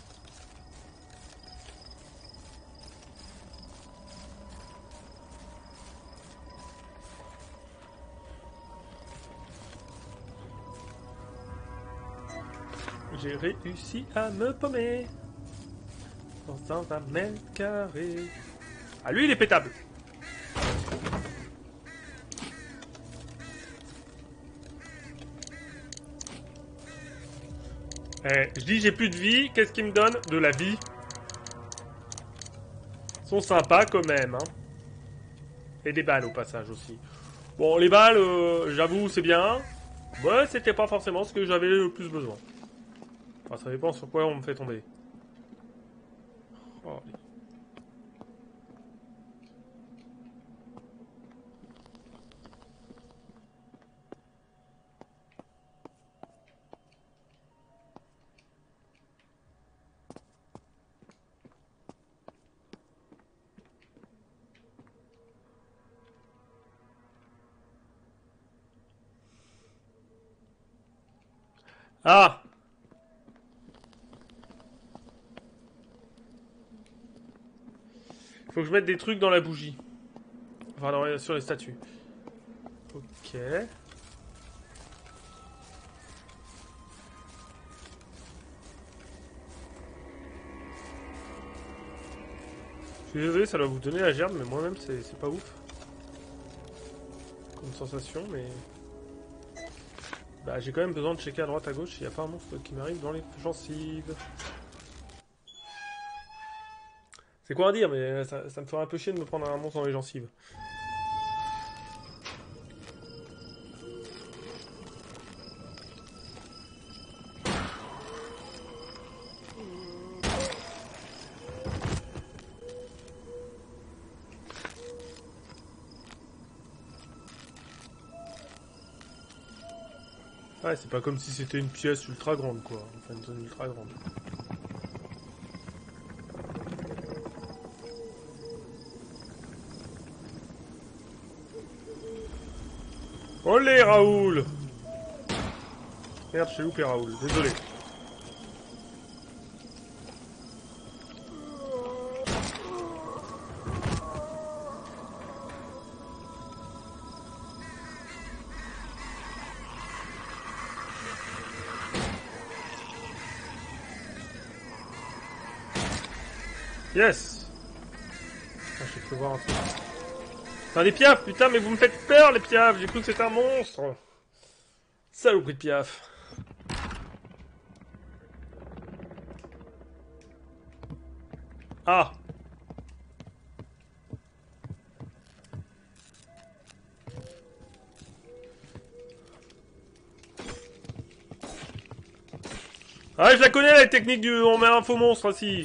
J'ai réussi à me paumer dans un mètre carré. Ah, lui, il est pétable. Eh, je dis j'ai plus de vie, qu'est-ce qui me donne? De la vie. Ils sont sympas quand même, hein. Et des balles au passage aussi. Bon, les balles, j'avoue, c'est bien. Ouais, c'était pas forcément ce que j'avais le plus besoin. Enfin, ça dépend sur quoi on me fait tomber. Oh. Ah! Faut que je mette des trucs dans la bougie. Enfin, sur les statues. Ok. Je suis désolé, ça doit vous donner la gerbe, mais moi-même, c'est pas ouf. Comme sensation, mais... Bah, j'ai quand même besoin de checker à droite, à gauche, s'il n'y a pas un monstre qui m'arrive dans les gencives. C'est quoi à dire, mais ça me ferait un peu chier de me prendre un monstre dans les gencives. Ouais, c'est pas comme si c'était une pièce ultra grande, quoi. Enfin, une zone ultra grande. Olé, Raoul! Merde, j'ai loupé Raoul, désolé. Yes. Ah, j'ai cru voir un truc. Enfin, des piafs, putain, mais vous me faites peur, les piafs. J'ai cru que c'était un monstre. Saloperie de piaf. Ah. Ah, je la connais, la technique du on met un faux monstre, aussi.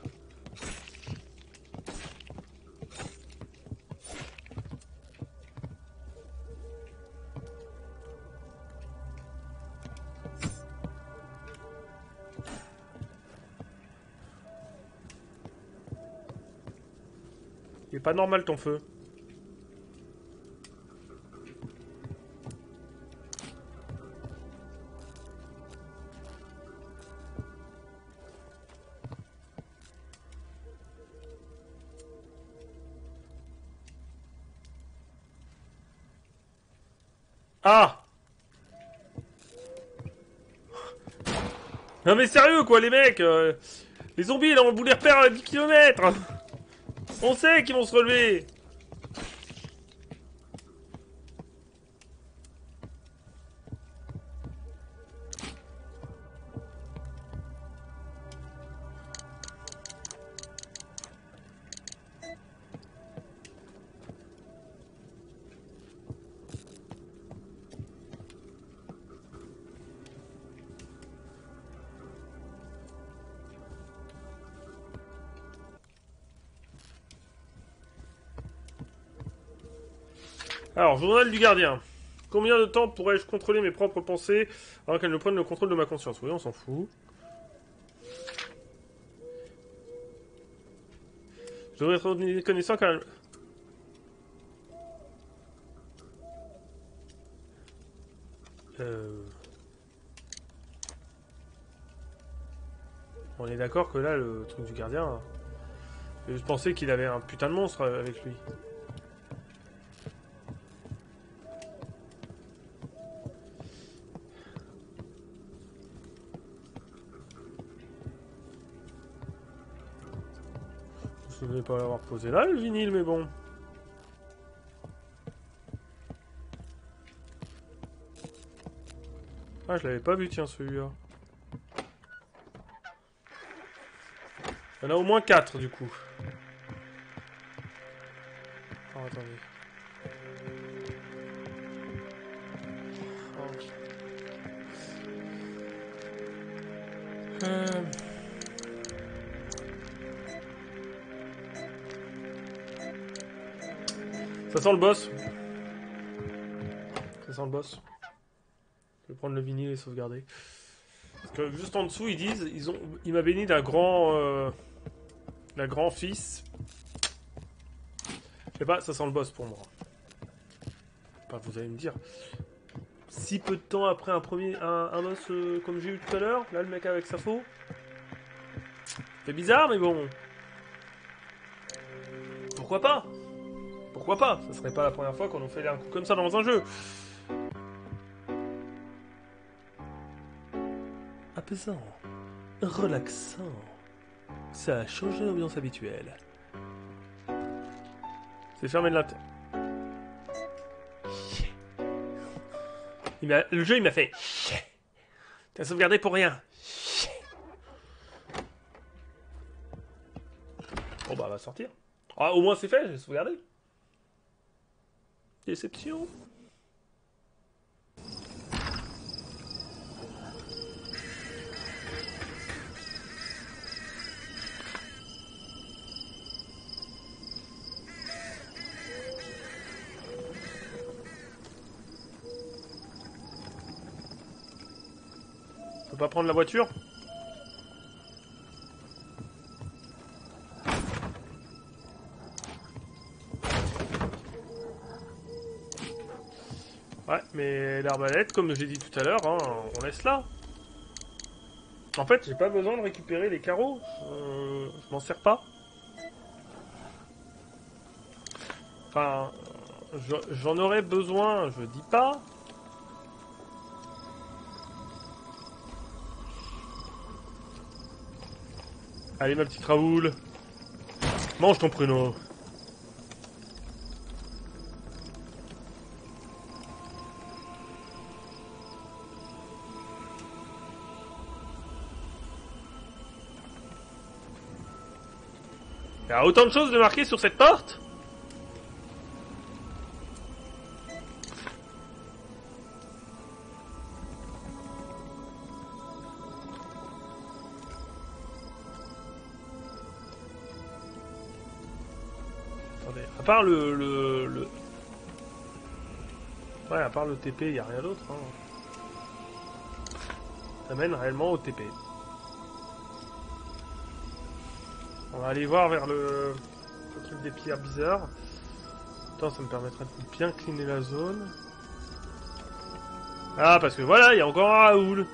Il est pas normal ton feu. Ah. Non mais sérieux quoi les mecs les zombies là on vous les repère à 10 km. On sait qu'ils vont se relever. Alors, journal du gardien. Combien de temps pourrais-je contrôler mes propres pensées avant qu'elles ne prennent le contrôle de ma conscience? Oui, on s'en fout. Je devrais être connaissant quand même. On est d'accord que là, le truc du gardien... Je pensais qu'il avait un putain de monstre avec lui. Je ne devais pas l'avoir posé là, le vinyle, mais bon. Ah, je l'avais pas vu, tiens, celui-là. Il y en a au moins 4, du coup. Oh, attendez. Ça sent le boss. Ça sent le boss. Je vais prendre le vinyle et sauvegarder. Parce que juste en dessous, ils disent, il m'a béni d'un grand fils. Je sais pas, ça sent le boss pour moi. Enfin, vous allez me dire. Si peu de temps après un boss comme j'ai eu tout à l'heure, là le mec avec sa faux. C'est bizarre, mais bon. Pourquoi pas? Pourquoi pas? Ça serait pas la première fois qu'on nous fait un coup comme ça dans un jeu. Apaisant, relaxant. Ça a changé l'ambiance habituelle. C'est fermé de l'intérieur. Le jeu il m'a fait. T'as sauvegardé pour rien. Bon bah, va sortir. Ah, au moins c'est fait, j'ai sauvegardé. Déception. On peut pas prendre la voiture? Ouais, mais l'arbalète, comme j'ai dit tout à l'heure, hein, on laisse là. En fait, j'ai pas besoin de récupérer les carreaux. Je m'en sers pas. Enfin, j'en aurais besoin, je dis pas. Allez, ma petite Raoul. Mange ton pruneau. Il y a autant de choses de marquées sur cette porte? Attendez, à part le... Ouais, à part le TP, il n'y a rien d'autre. Hein. Ça mène réellement au TP. On va aller voir vers le truc des pierres bizarres. Attends, ça me permettra de bien cleaner la zone. Ah, parce que voilà, il y a encore un Raoul.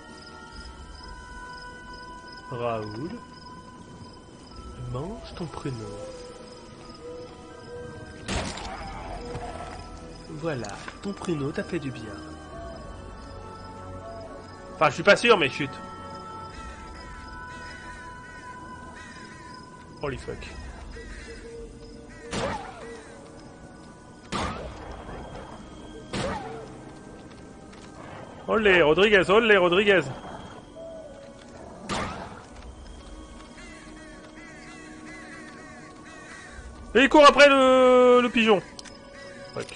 Raoul. Mange ton prénom. Voilà, ton prénom t'a fait du bien. Enfin, je suis pas sûr, mais chut. Holy fuck. Olé, Rodriguez, olé, Rodriguez. Et il court après le pigeon. Fuck.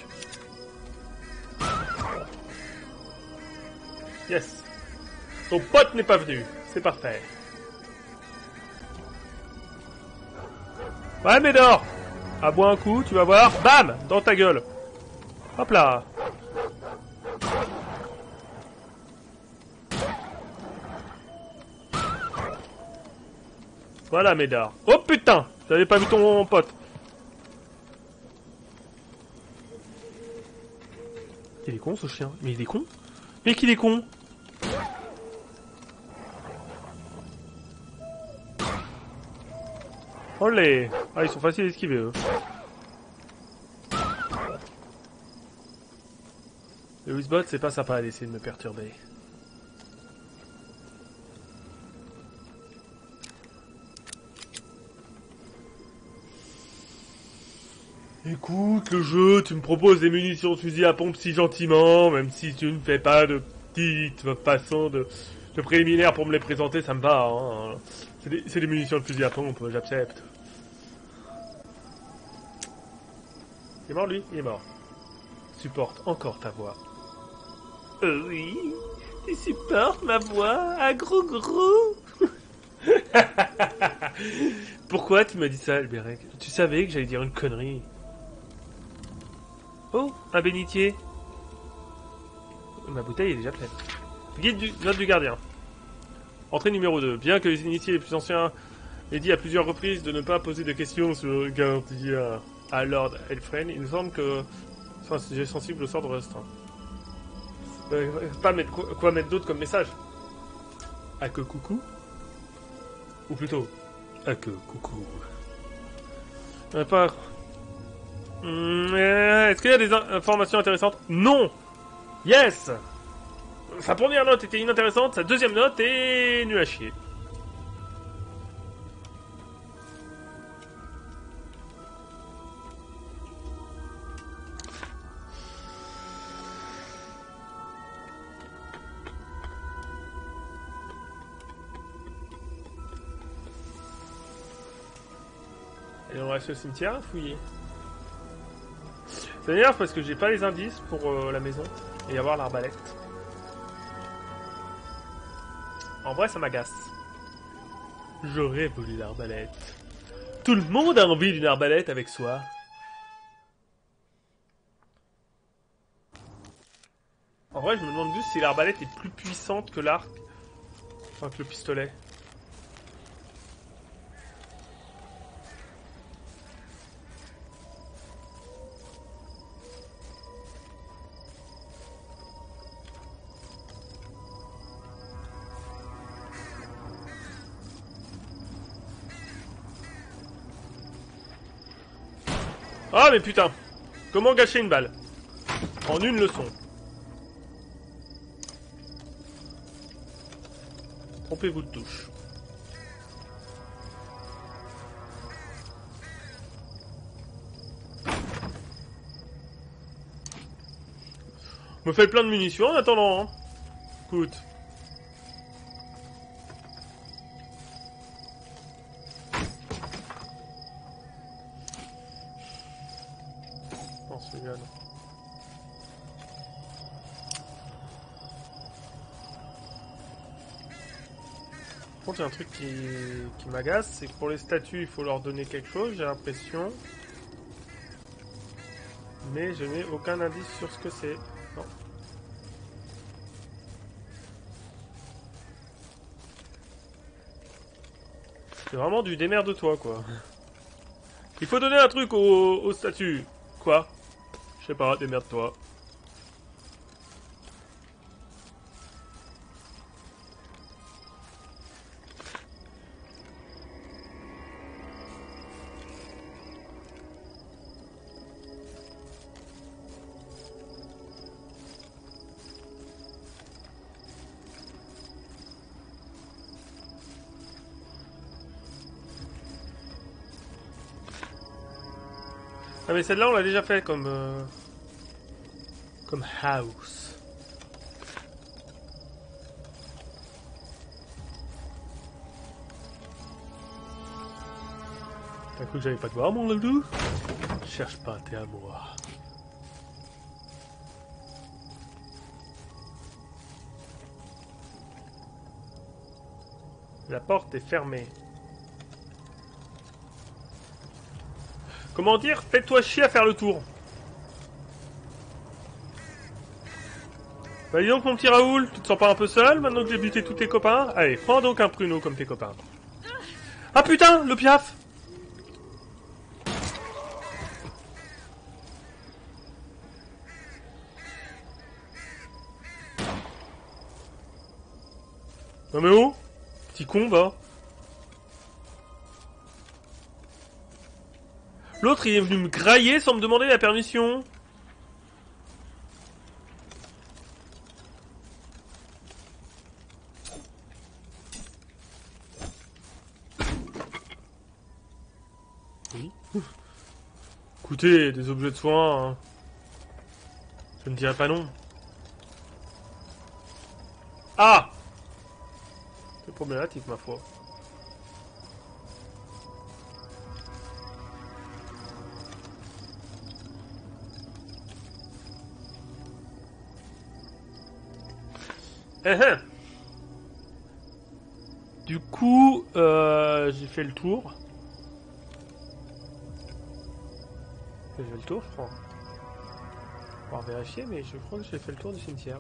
Yes. Ton pote n'est pas venu. C'est parfait. Ouais, Médor. À boire un coup, tu vas voir. Bam, dans ta gueule. Hop là. Voilà, Médard. Oh putain, j'avais pas vu ton pote. Il est con ce chien. Mais il est con. Mais qu'il est con. Olé. Ah, ils sont faciles à esquiver, eux. Le Wizbot, c'est pas sympa d'essayer de me perturber. Écoute, le jeu, tu me proposes des munitions de fusil à pompe si gentiment, même si tu ne fais pas de petites façons de préliminaires pour me les présenter, ça me va, hein. C'est des munitions de fusil à pompe, j'accepte. Il est mort, lui? Il est mort. Supporte encore ta voix. Oui, tu supportes ma voix à gros. Pourquoi tu m'as dit ça, Albérec? Tu savais que j'allais dire une connerie. Oh, un bénitier. Ma bouteille est déjà pleine. Note du gardien. Entrée numéro 2. Bien que les initiés les plus anciens aient dit à plusieurs reprises de ne pas poser de questions sur le gardien à Lord Elfren, il me semble que c'est un sujet sensible au sort de restreint. Pas mettre quoi mettre d'autre comme message? À que coucou? Ou plutôt, à que coucou? Pas... Est-ce qu'il y a des informations intéressantes? Non! Yes! Sa première note était inintéressante, sa deuxième note est nulle à chier. Et on reste au cimetière à fouiller. Ça m'énerve parce que j'ai pas les indices pour la maison et avoir l'arbalète. En vrai, ça m'agace. J'aurais voulu l'arbalète. Tout le monde a envie d'une arbalète avec soi. En vrai, je me demande juste si l'arbalète est plus puissante que l'arc. Enfin, que le pistolet. Ah mais putain! Comment gâcher une balle? En une leçon. Trompez-vous de touche. Me fait plein de munitions en attendant. Hein. Écoute. Non, celui-là, non. Par contre, il y a un truc qui m'agace, c'est que pour les statues, il faut leur donner quelque chose, j'ai l'impression. Mais je n'ai aucun indice sur ce que c'est. Non. C'est vraiment du démerde-toi, quoi. Il faut donner un truc aux statues. Quoi? Je sais pas, démerde-toi. Ah mais celle-là on l'a déjà fait comme house. T'as cru que j'allais pas te voir mon loup? Cherche pas, t'es à moi. La porte est fermée. Comment dire? Fais-toi chier à faire le tour. Bah dis donc mon petit Raoul, tu te sens pas un peu seul maintenant que j'ai buté tous tes copains? Allez, prends donc un pruneau comme tes copains. Ah putain, le piaf! Non mais oh! Petit con, va. L'autre, il est venu me grailler sans me demander la permission. Oui. Écoutez, des objets de soins, hein. Je ne dirais pas non. Ah! C'est problématique, ma foi. Du coup, j'ai fait le tour. J'ai fait le tour, je crois. On va vérifier, mais je crois que j'ai fait le tour du cimetière.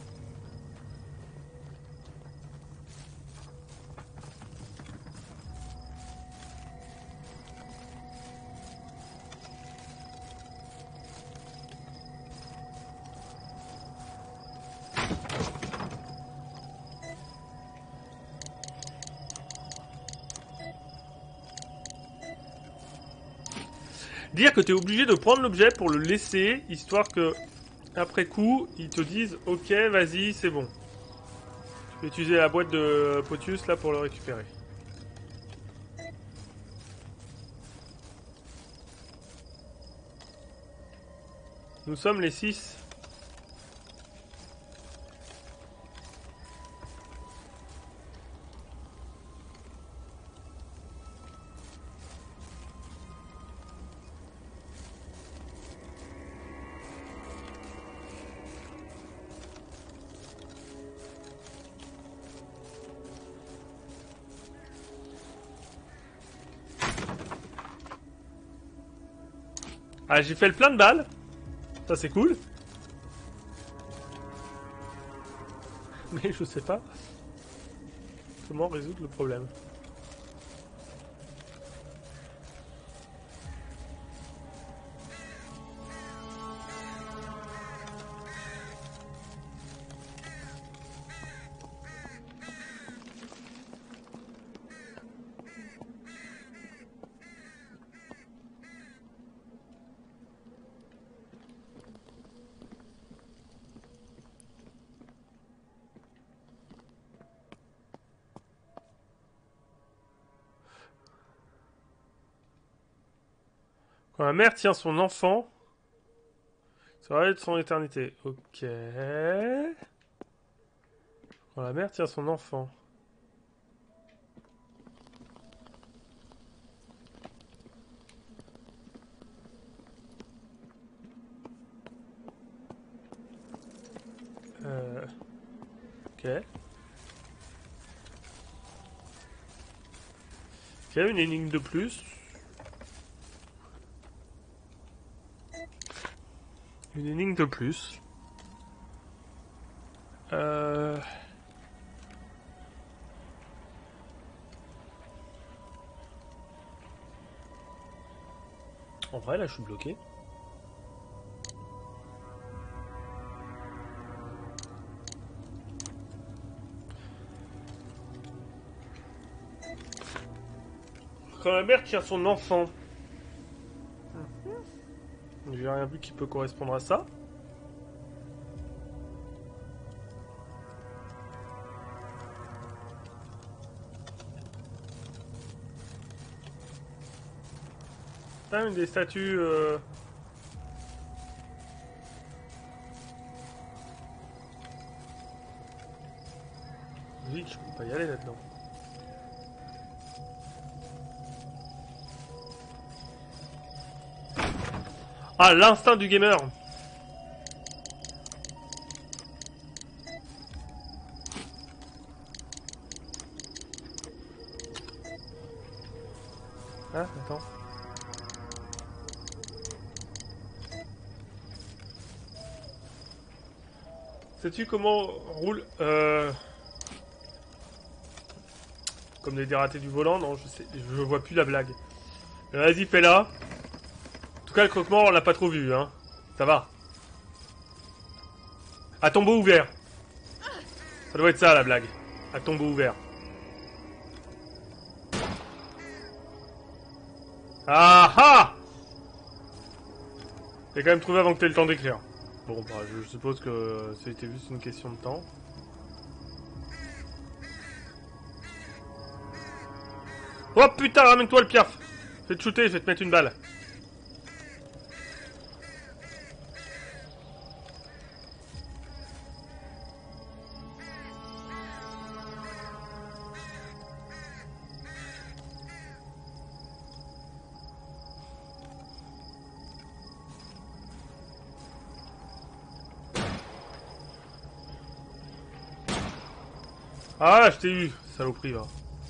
Dire que tu es obligé de prendre l'objet pour le laisser, histoire que, après coup, ils te disent « Ok, vas-y, c'est bon. » Je vais utiliser la boîte de Potius, là, pour le récupérer. Nous sommes les 6. Ah, j'ai fait le plein de balles. Ça, c'est cool. Mais je sais pas comment résoudre le problème. Quand la mère tient son enfant, Ça va être son éternité. Ok. Quand la mère tire son enfant. Ok. Il y a une énigme de plus. Une énigme de plus. En vrai, là, je suis bloqué. Quand la mère tire son enfant. J'ai rien vu qui peut correspondre à ça. Ah, une des statues... Oui, je peux pas y aller là-dedans. Ah, l'instinct du gamer. Ah, attends. Sais-tu comment roule comme les dératés du volant? Non, je sais, je vois plus la blague. Vas-y, fais-la. En tout cas, le croque-mort, on l'a pas trop vu, hein. Ça va. À tombeau ouvert. Ça doit être ça, la blague. À tombeau ouvert. Ah ah! J'ai quand même trouvé avant que t'aies le temps d'écrire. Bon, bah, je suppose que c'était juste une question de temps. Oh putain, ramène-toi le piaf! Je vais te shooter, je vais te mettre une balle. Ah, je t'ai eu, saloperie, va.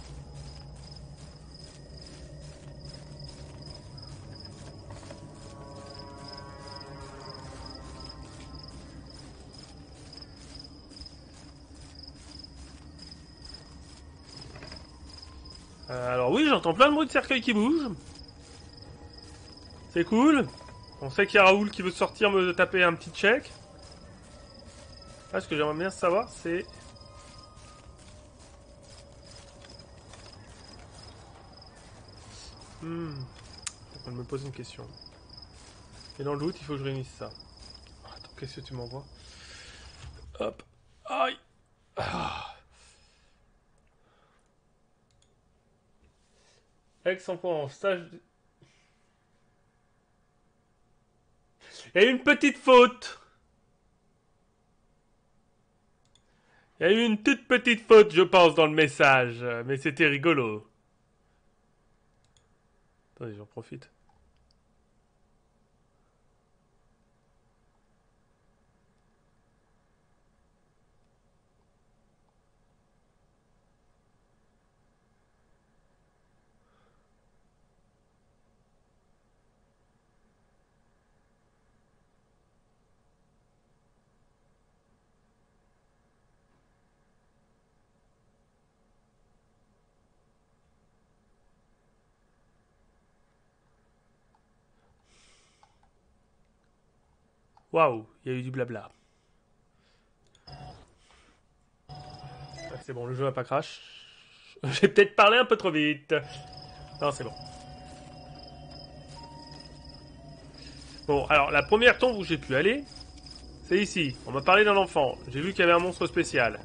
Alors oui, j'entends plein de bruits de cercueil qui bougent. C'est cool. On sait qu'il y a Raoul qui veut sortir me taper un petit check. Ah, ce que j'aimerais bien savoir, c'est... Je me pose une question. Et dans le doute, il faut que je réunisse ça. Attends, qu'est-ce que tu m'envoies? Hop. Aïe. Ah. Ex-emploi en stage... Il y a eu une petite faute. Il y a eu une toute petite faute, je pense, dans le message. Mais c'était rigolo. Attendez, j'en profite. Waouh, il y a eu du blabla. Ah, c'est bon, le jeu a pas crash. J'ai peut-être parlé un peu trop vite. Non, c'est bon. Bon, alors, la première tombe où j'ai pu aller, c'est ici. On m'a parlé d'un enfant. J'ai vu qu'il y avait un monstre spécial.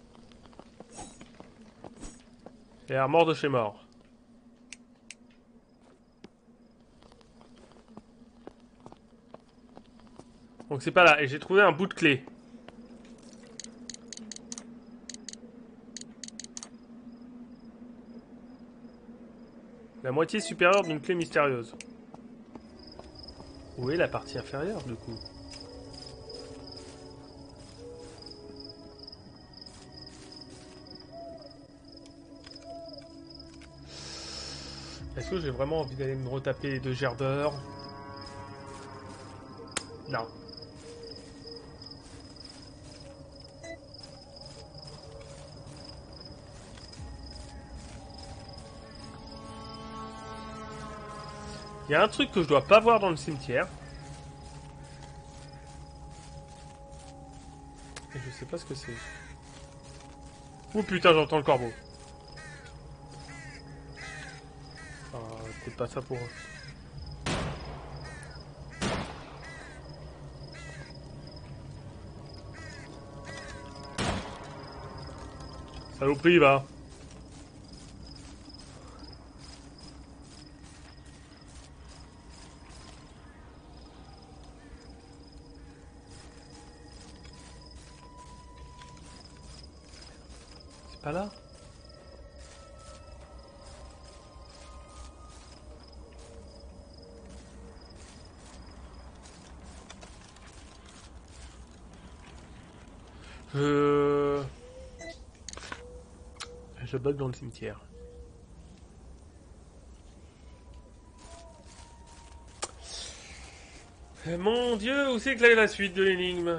Et un mort de chez mort. Donc c'est pas là. Et j'ai trouvé un bout de clé. La moitié supérieure d'une clé mystérieuse. Où est la partie inférieure, du coup? Est-ce que j'ai vraiment envie d'aller me retaper les 2 gerbeurs? Non. Il y a un truc que je dois pas voir dans le cimetière. Et je sais pas ce que c'est. Oh putain, j'entends le corbeau. Peut-être pas ça pour eux. Saloperie, va. C'est pas là? Je bug dans le cimetière. Mon Dieu, où c'est que là la suite de l'énigme?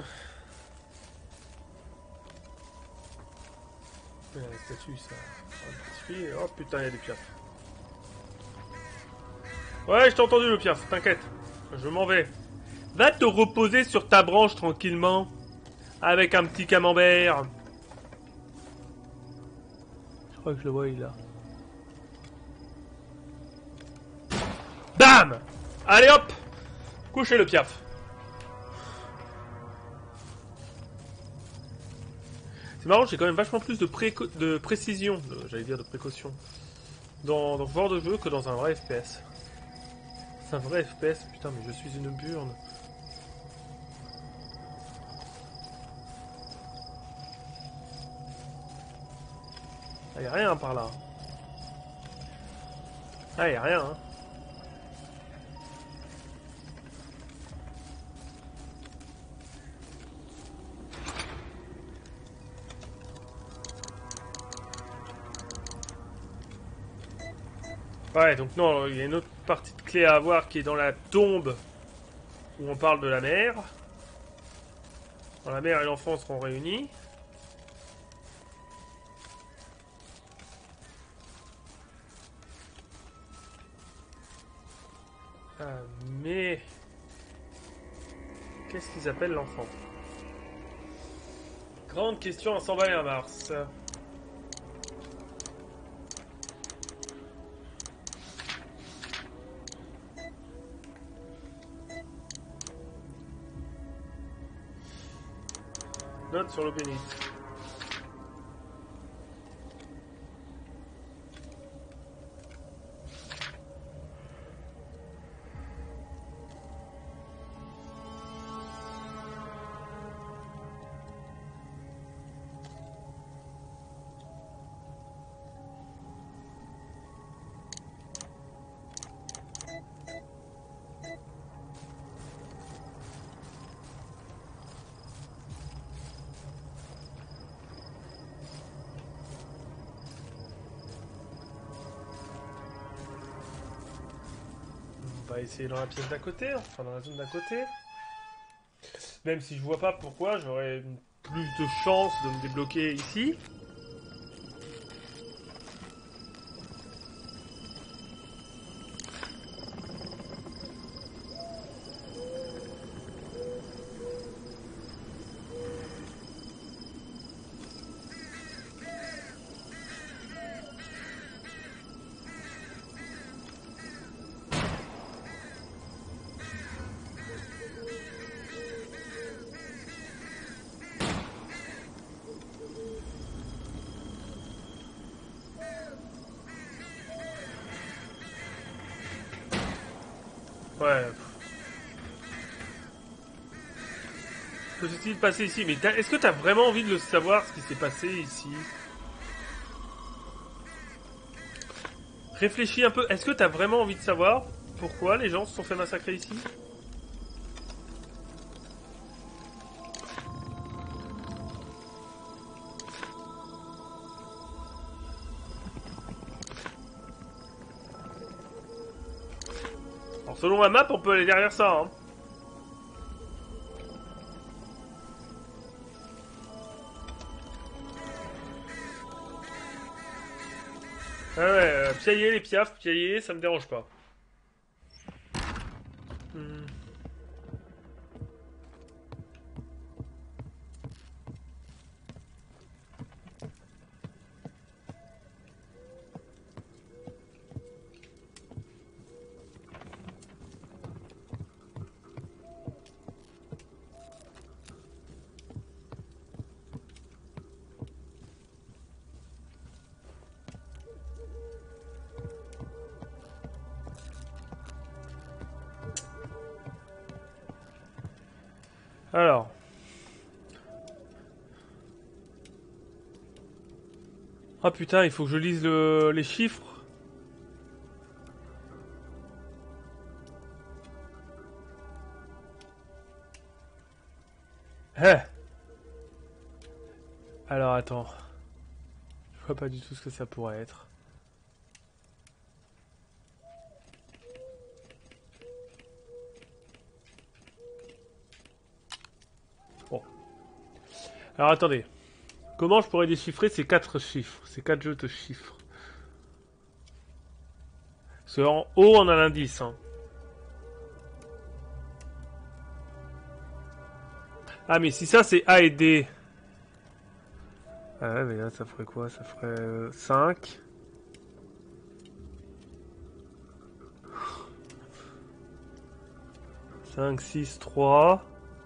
La statue, ça. Oh putain, il y a des piafs. Ouais, je t'ai entendu le piaf, t'inquiète. Je m'en vais. Va te reposer sur ta branche tranquillement. Avec un petit camembert. Je crois que je le vois, il est là. Bam! Allez hop! Couchez le piaf. C'est marrant, j'ai quand même vachement plus de précision, j'allais dire de précaution, dans ce genre de jeu que dans un vrai FPS. C'est un vrai FPS, putain, mais je suis une burne. Ah, y'a rien par là. Ah, y'a rien, hein. Ouais, donc non, il y a une autre partie de clé à avoir qui est dans la tombe où on parle de la mer. Quand la mère et l'enfant seront réunis. Mais... qu'est-ce qu'ils appellent l'enfant? Grande question à 121 mars. Note sur l'eau bénite. On va essayer dans la pièce d'à côté, enfin dans la zone d'à côté. Même si je vois pas pourquoi j'aurais plus de chance de me débloquer ici. Ouais. Que s'est-il passé ici? Mais est-ce que t'as vraiment envie de le savoir, ce qui s'est passé ici? Réfléchis un peu. Est-ce que t'as vraiment envie de savoir pourquoi les gens se sont fait massacrer ici? Alors selon la map, on peut aller derrière ça, hein. Ah ouais, piailler les piafs, piailler, ça me dérange pas. Hmm. Alors. Ah putain, il faut que je lise les chiffres. Eh. Alors attends. Je vois pas du tout ce que ça pourrait être. Bon. Alors attendez. Comment je pourrais déchiffrer ces 4 chiffres? Ces 4 jeux de chiffres. Parce qu'en haut, on a l'indice. Hein. Ah, mais si ça, c'est A et D. Ah ouais, mais là, ça ferait quoi? Ça ferait 5. Cinq, 6, 3.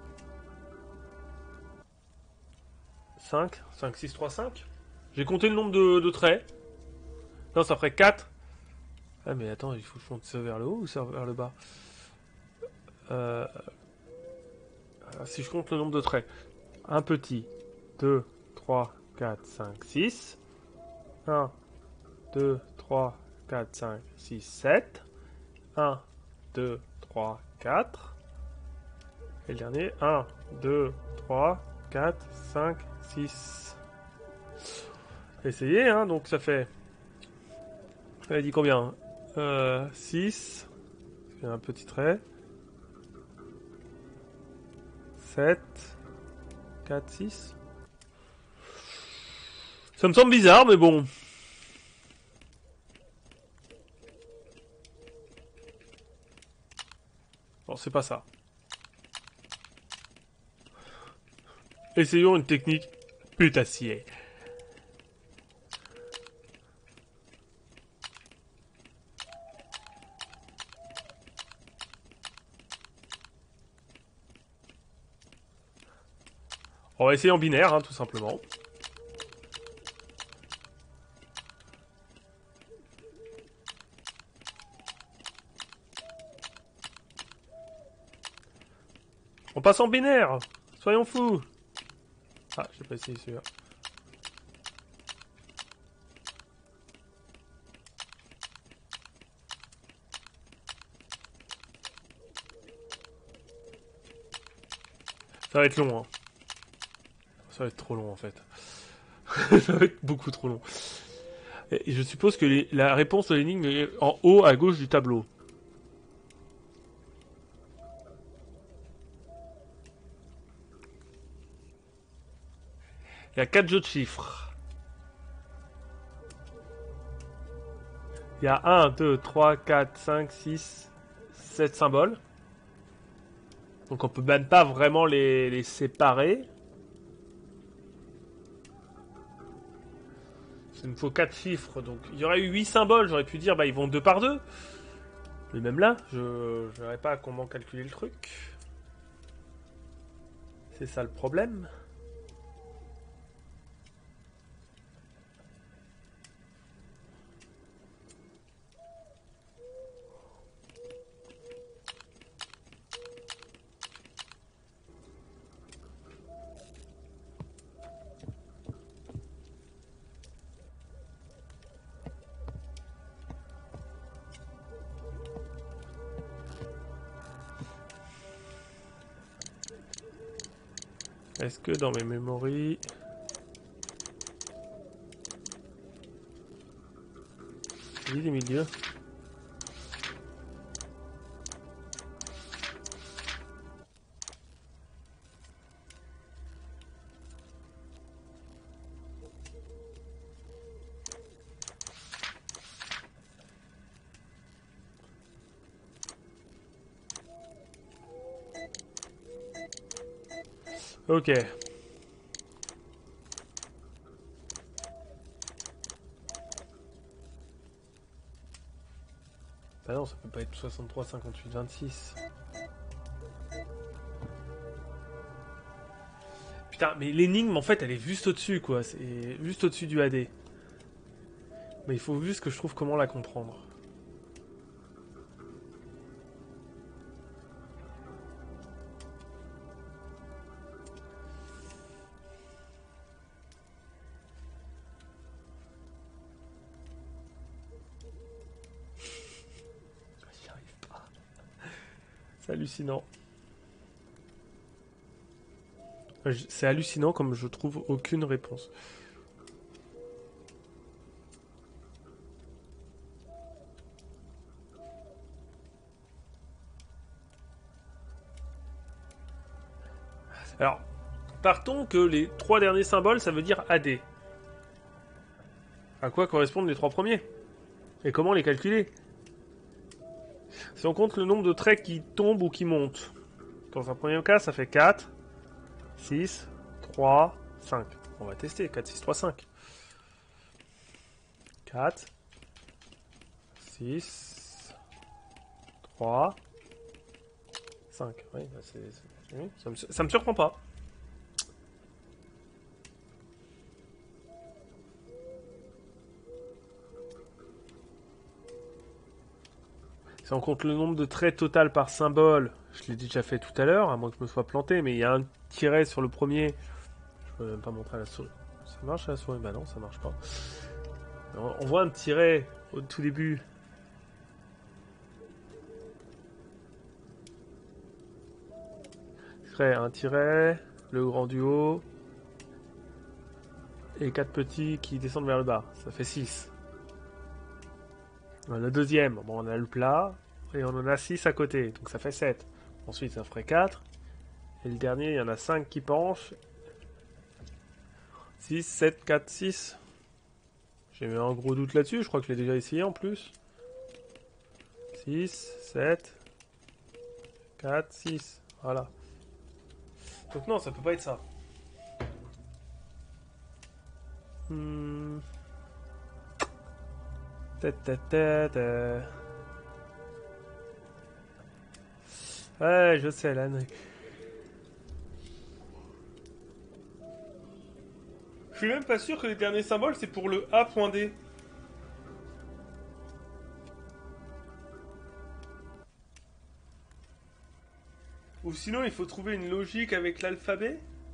5. 5, 6, 3, 5. J'ai compté le nombre de traits. Non, ça ferait 4. Ah, mais attends, il faut que je monte ça vers le haut ou ça vers le bas? euh, Si je compte le nombre de traits. Un petit. 2, 3, 4, 5, 6. 1, 2, 3, 4, 5, 6, 7. 1, 2, 3, 4. Et le dernier, 1, 2, 3, 4, 5, 6. Essayez, hein, donc ça fait... Elle a dit combien? 6. Il y a un petit trait. 7. 4, 6. Ça me semble bizarre, mais bon. Bon, c'est pas ça. Essayons une technique putassier. On va essayer en binaire, hein, tout simplement. On passe en binaire. Soyons fous. Ah, j'ai pas essayé celui-là. Ça va être long, hein. Ça va être trop long, en fait. Ça va être beaucoup trop long. Et je suppose que la réponse de l'énigme est en haut à gauche du tableau. Il y a 4 jeux de chiffres. Il y a 1, 2, 3, 4, 5, 6, 7 symboles. Donc on peut même pas vraiment les séparer. Il me faut 4 chiffres. Donc il y aurait eu 8 symboles. J'aurais pu dire bah ils vont 2 par 2. Mais même là, je n'aurais pas comment calculer le truc. C'est ça le problème. Est-ce que dans mes memories... J'ai des milieux. Ok. Bah non, ça peut pas être 63, 58, 26. Putain, mais l'énigme, en fait, elle est juste au-dessus, quoi. C'est juste au-dessus du AD. Mais il faut juste que je trouve comment la comprendre. J'y arrive pas. C'est hallucinant. C'est hallucinant comme je trouve aucune réponse. Alors, partons que les 3 derniers symboles, ça veut dire AD. À quoi correspondent les 3 premiers? Et comment les calculer? Si on compte le nombre de traits qui tombent ou qui montent. Dans un premier cas, ça fait 4, 6, 3, 5. On va tester. 4, 6, 3, 5. 4, 6, 3, 5. Oui, bah ça me surprend pas. Si on compte le nombre de traits total par symbole, je l'ai déjà fait tout à l'heure, à moins que je me sois planté, mais il y a un tiret sur le premier. Je peux même pas montrer à la souris. Ça marche à la souris? Bah non, ça marche pas. On voit un tiret au tout début. Un tiret, le grand du haut, et 4 petits qui descendent vers le bas. Ça fait 6. Le deuxième, bon, on a le plat, et on en a 6 à côté, donc ça fait 7. Ensuite, ça ferait 4. Et le dernier, il y en a 5 qui penchent. 6, 7, 4, 6. J'ai eu un gros doute là-dessus, je crois que je l'ai déjà essayé en plus. 6, 7, 4, 6. Voilà. Donc non, ça peut pas être ça. Ouais, je sais, là. Je suis même pas sûr que les derniers symboles, c'est pour le A.D. Ou sinon, il faut trouver une logique avec l'alphabet.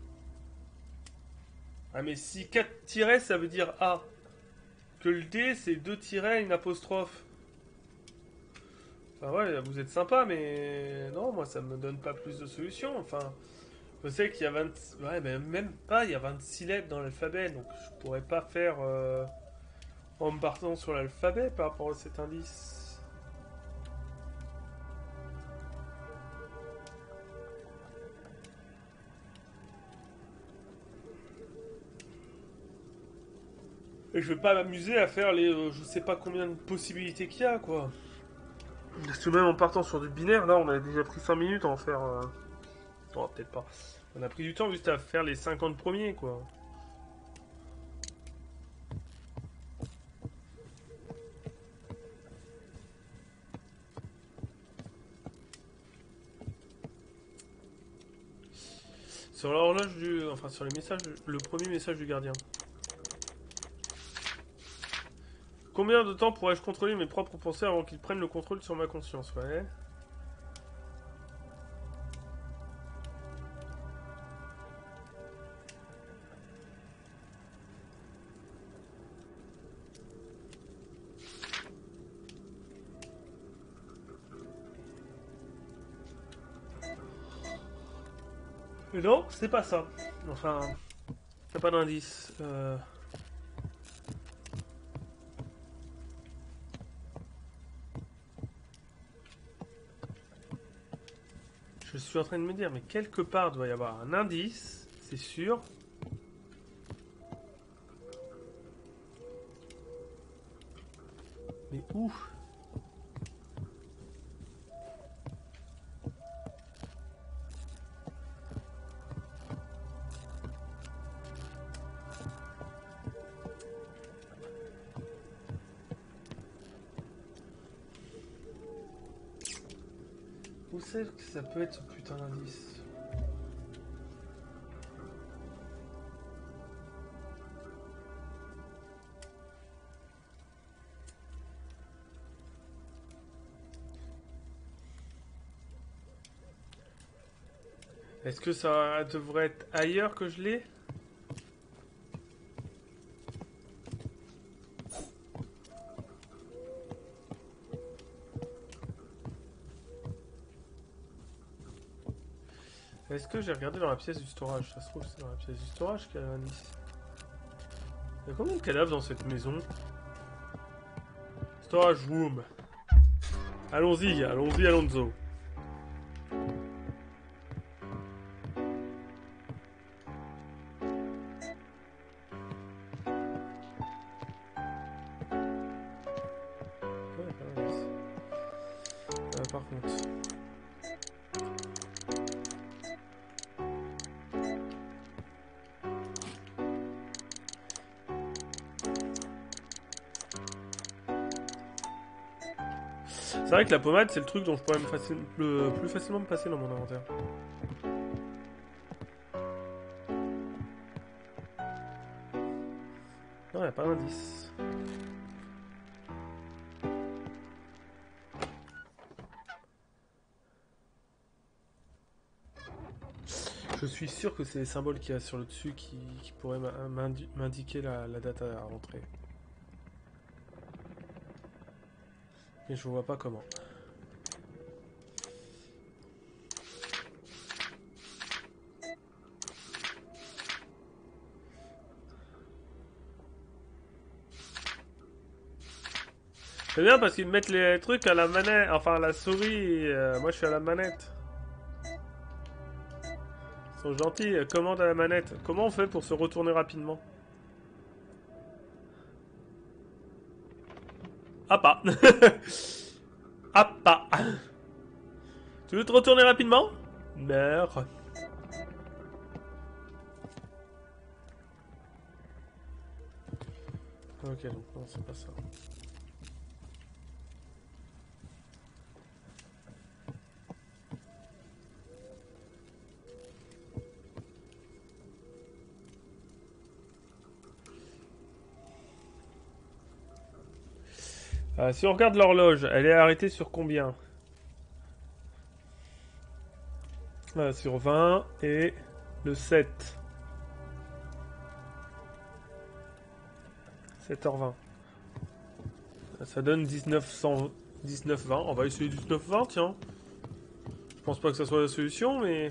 Ah, mais si 4 tirets, ça veut dire A. Que le D, c'est 2 tirets, une apostrophe. Enfin, ouais, vous êtes sympa, mais non, moi, ça me donne pas plus de solutions. Enfin, je sais qu'il y a 20... Ouais, mais même pas, il y a 26 lettres dans l'alphabet, donc je pourrais pas faire en me partant sur l'alphabet par rapport à cet indice. Et je vais pas m'amuser à faire les je sais pas combien de possibilités qu'il y a, quoi. Parce que même en partant sur du binaire, là, on a déjà pris 5 minutes à en faire... Oh, peut-être pas. On a pris du temps juste à faire les 50 premiers, quoi. Sur l'horloge du... Enfin, sur les messages... Le premier message du gardien. Combien de temps pourrais-je contrôler mes propres pensées avant qu'ils prennent le contrôle sur ma conscience? Ouais. Mais non, c'est pas ça. Enfin, t'as pas d'indice. Je suis en train de me dire, mais quelque part doit y avoir un indice, c'est sûr. Mais où? Où c'est que ça peut être ce putain d'indice? Est-ce que ça devrait être ailleurs que je l'ai? Est-ce que j'ai regardé dans la pièce du storage? Ça se trouve c'est dans la pièce du storage qu'il y a l'indice. Il y a combien de cadavres dans cette maison? Storage room. Allons-y, allons-y, Alonso. Ouais, pas d'indice. Par contre. C'est vrai que la pommade, c'est le truc dont je pourrais le plus facilement me passer dans mon inventaire. Non, il n'y a pas d'indice. Je suis sûr que c'est les symboles qu'il y a sur le dessus qui pourraient m'indiquer la date à rentrer. Mais je vois pas comment. C'est bien parce qu'ils mettent les trucs à la manette, enfin à la souris, et moi je suis à la manette. Ils sont gentils, commande à la manette. Comment on fait pour se retourner rapidement? Ah pas. Ah pas. Tu veux te retourner rapidement? Meurs. Ok, donc non, c'est pas ça. Si on regarde l'horloge, elle est arrêtée sur combien? Sur 20 et le 7. 7h20. Ça donne 1920. On va essayer 1920, tiens. Je pense pas que ça soit la solution, mais...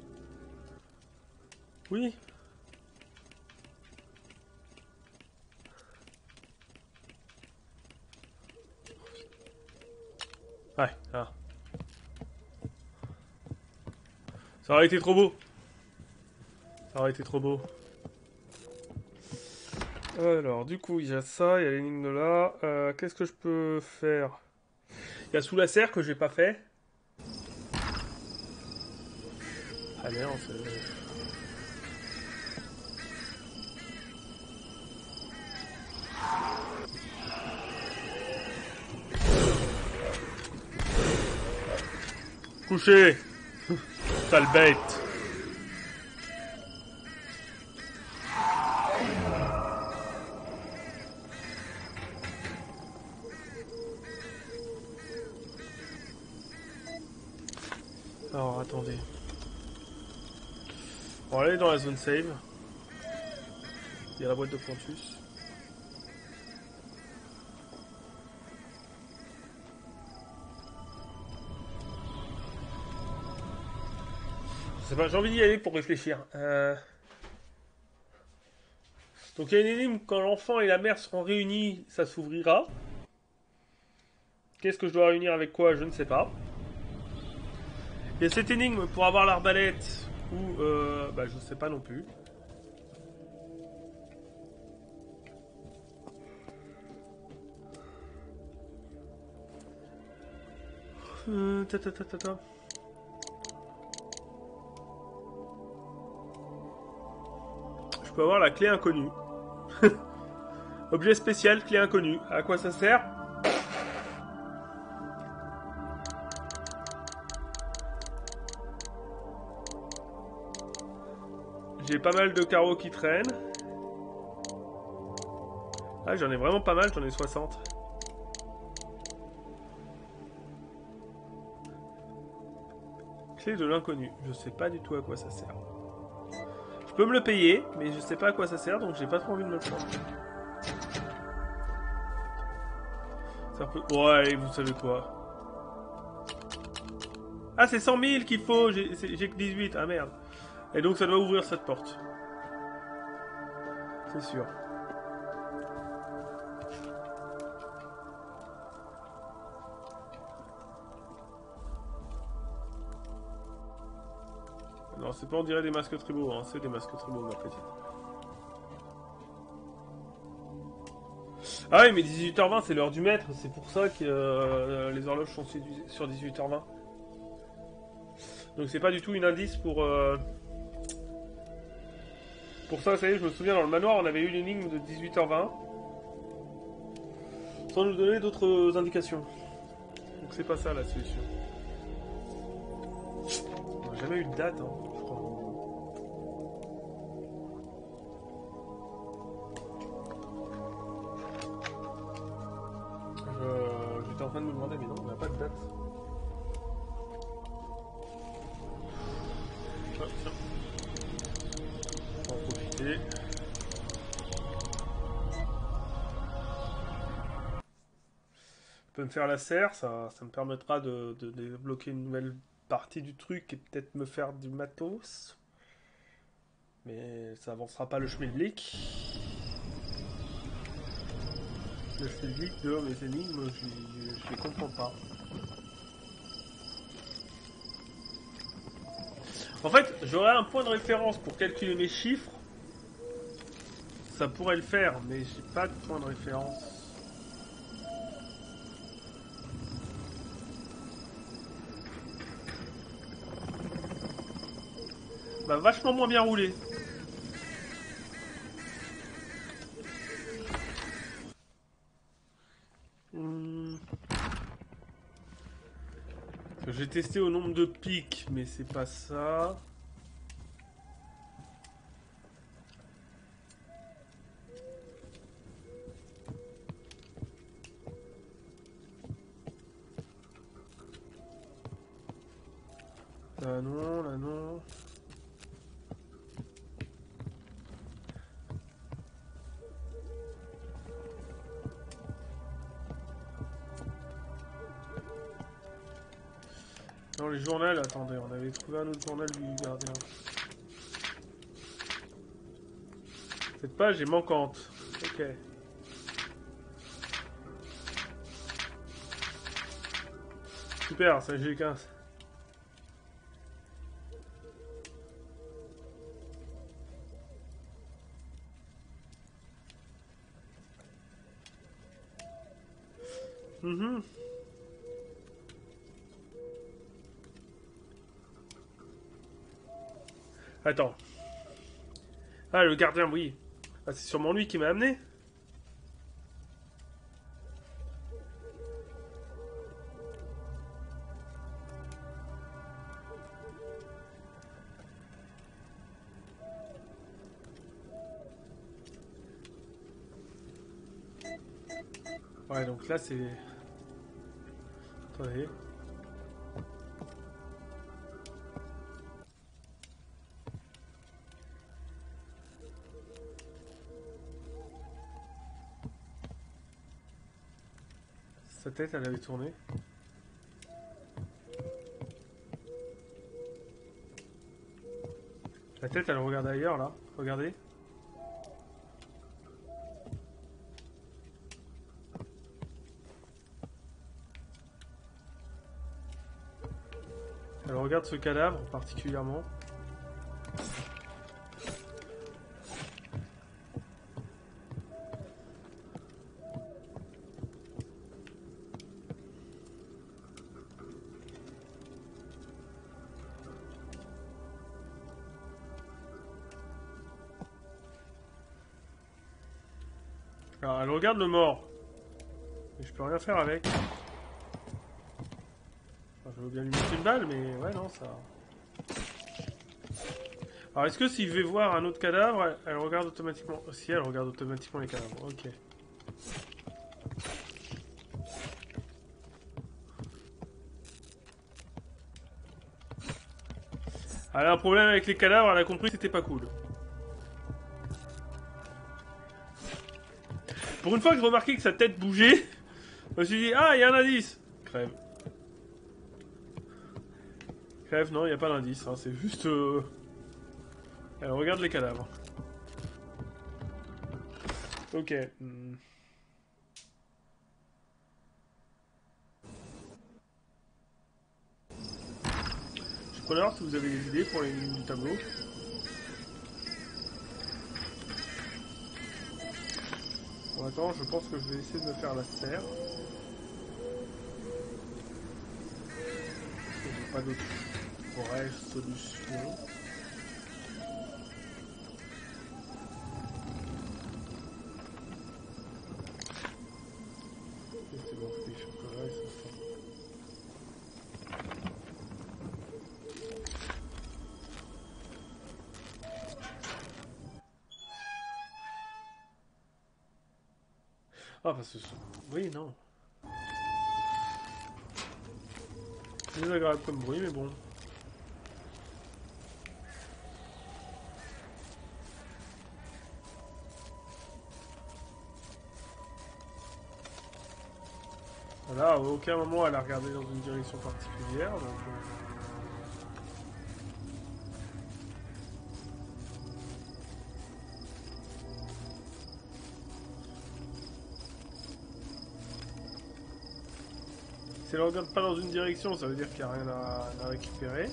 Oui. Ouais, ah. Ça aurait été trop beau. Ça aurait été trop beau. Alors, du coup, il y a ça, il y a l'énigme de là. Qu'est-ce que je peux faire? Il y a sous la serre que j'ai pas fait. Ah merde, c'est... Couché. Sale bête. Alors, attendez. On va aller dans la zone save. Il y a la boîte de Pontus. Je sais pas, j'ai envie d'y aller pour réfléchir. Donc il y a une énigme, quand l'enfant et la mère seront réunis, ça s'ouvrira. Qu'est-ce que je dois réunir avec quoi? Je ne sais pas. Il y a cette énigme pour avoir l'arbalète, ou bah je sais pas non plus. Ta, ta, ta, ta, ta. Je peux avoir la clé inconnue. Objet spécial, clé inconnue. À quoi ça sert? J'ai pas mal de carreaux qui traînent. Ah, j'en ai vraiment pas mal, j'en ai 60. Clé de l'inconnu. Je sais pas du tout à quoi ça sert. Je peux me le payer, mais je sais pas à quoi ça sert, donc j'ai pas trop envie de me le prendre. Ça peut... Ouais, vous savez quoi. Ah, c'est 100 000 qu'il faut, j'ai que 18. Ah merde. Et donc ça doit ouvrir cette porte. C'est sûr. Non, c'est pas on dirait des masques tribaux, hein. C'est des masques tribaux, ma petite. Ah oui, mais 18h20, c'est l'heure du maître. C'est pour ça que les horloges sont sur 18h20. Donc c'est pas du tout une indice pour... Pour ça, ça y est, je me souviens, dans le manoir, on avait eu une énigme de 18h20. Sans nous donner d'autres indications. Donc c'est pas ça la solution. On n'a jamais eu de date, hein, je crois. J'étais en train de me demander, mais non, on n'a pas de date. Ah, tiens. On va en profiter. Je peux me faire la serre, ça me permettra de débloquer une nouvelle partie du truc et peut-être me faire du matos. Mais ça avancera pas le schmilblick. Le schmilblick de mes énigmes, je les comprends pas. En fait, j'aurais un point de référence pour calculer mes chiffres. Ça pourrait le faire, mais j'ai pas de point de référence. Bah vachement moins bien roulé. J'ai testé au nombre de pics, mais c'est pas ça. Là non, là non. Dans les journaux, attendez, on avait trouvé un autre journal du gardien. Cette page est manquante. Ok. Super, ça j'ai 15. Attends. Ah, le gardien, oui. Ah, c'est sûrement lui qui m'a amené. Ouais, donc là, c'est... Attendez. Sa tête, elle avait tourné. La tête, elle regarde ailleurs, là. Regardez. Alors regarde ce cadavre particulièrement. Alors elle regarde le mort. Mais je peux rien faire avec. Enfin, je veux bien lui mettre une balle, mais ouais non ça... Alors est-ce que s'il veut voir un autre cadavre, elle regarde automatiquement... Si elle regarde automatiquement les cadavres, ok. Elle a un problème avec les cadavres, elle a compris que c'était pas cool. Pour une fois que j'ai remarqué que sa tête bougeait, je me suis dit, ah, il y a un indice. Crève. Crève, non, il n'y a pas d'indice, hein, c'est juste... Elle regarde les cadavres. Ok. Je suis preneur si vous avez des idées pour les lignes du tableau. Bon, attends, je pense que je vais essayer de me faire la serre. J'ai pas d'autre vraie solution. C'est bon, les chocolats, ils sont ça. Ah, parce que... Oui, non. C'est désagréable comme bruit, mais bon. Voilà, à aucun moment elle a regardé dans une direction particulière, donc... Si elle ne regarde pas dans une direction, ça veut dire qu'il n'y a rien à récupérer.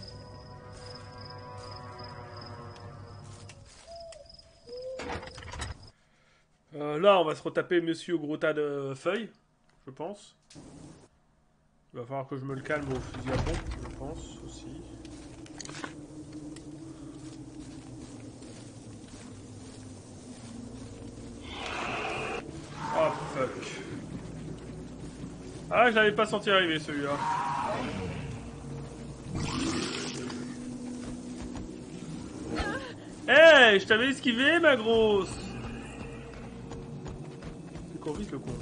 Là, on va se retaper monsieur au gros tas de feuilles, je pense. Il va falloir que je me le calme au fusil à pompe, je pense, aussi. Oh, fuck. Ah, je l'avais pas senti arriver, celui-là. Hey, je t'avais esquivé, ma grosse. C'est court vite, le con.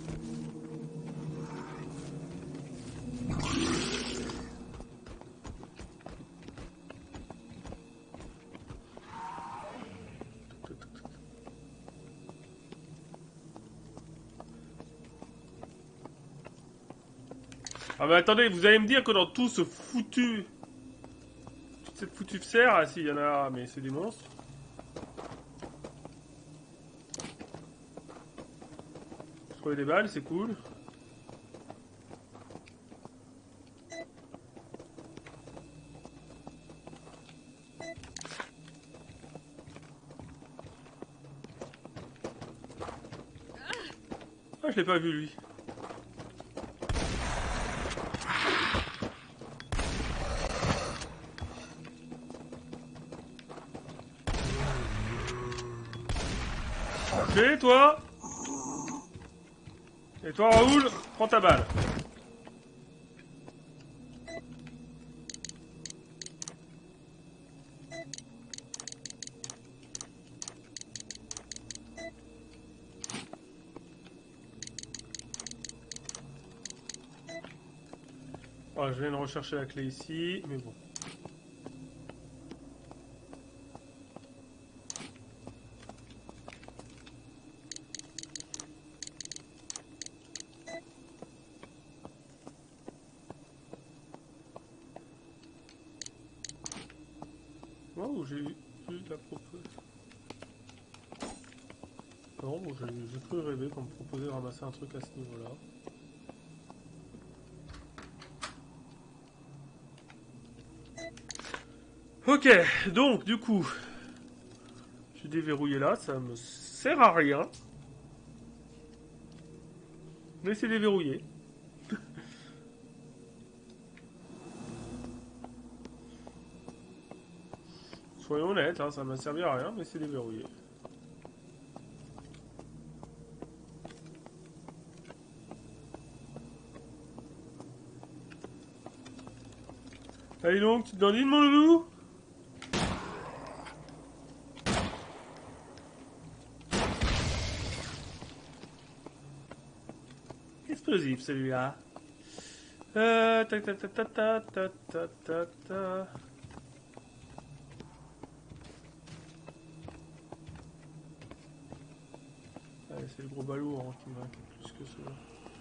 Ah mais attendez, vous allez me dire que dans tout ce foutu... Toute cette foutue serre, ah si, il y en a, mais c'est des monstres. Trouver des balles, c'est cool. Ah, je l'ai pas vu, lui. Ok, toi. Et toi, Raoul, prends ta balle. Oh, je viens de rechercher la clé ici, mais bon. Oh, j'ai eu la proposition. Non, bon, j'ai cru rêver qu'on me proposait de ramasser un truc à ce niveau-là. Ok, donc du coup, j'ai déverrouillé là, ça me sert à rien. Mais c'est déverrouillé. Soyons honnêtes, hein, ça m'a servi à rien, mais c'est déverrouillé. Allez donc, tu te dandines mon loulou? Explosif celui-là. Ta ta ta ta ta ta ta ta ta. Allez, c'est le gros balourd hein, qui m'inquiète plus que cela.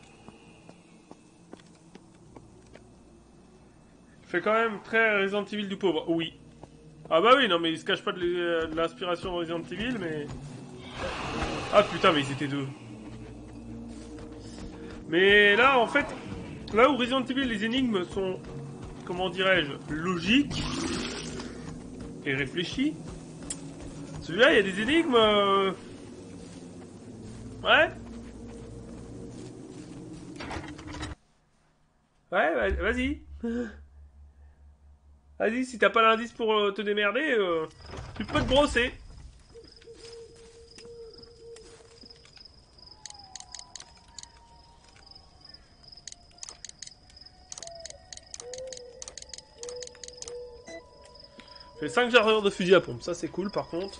Fait quand même très Resident Evil du pauvre, oui. Ah bah oui, non mais il se cache pas de l'inspiration de Resident Evil, mais... Ah putain, mais ils étaient deux. Mais là, en fait, là où Resident Evil, les énigmes sont, comment dirais-je, logiques et réfléchies, celui-là, il y a des énigmes... Ouais. Ouais, vas-y. Vas-y, si t'as pas l'indice pour te démerder, tu peux te brosser. Fait 5 chargeurs de fusil à pompe, ça c'est cool par contre.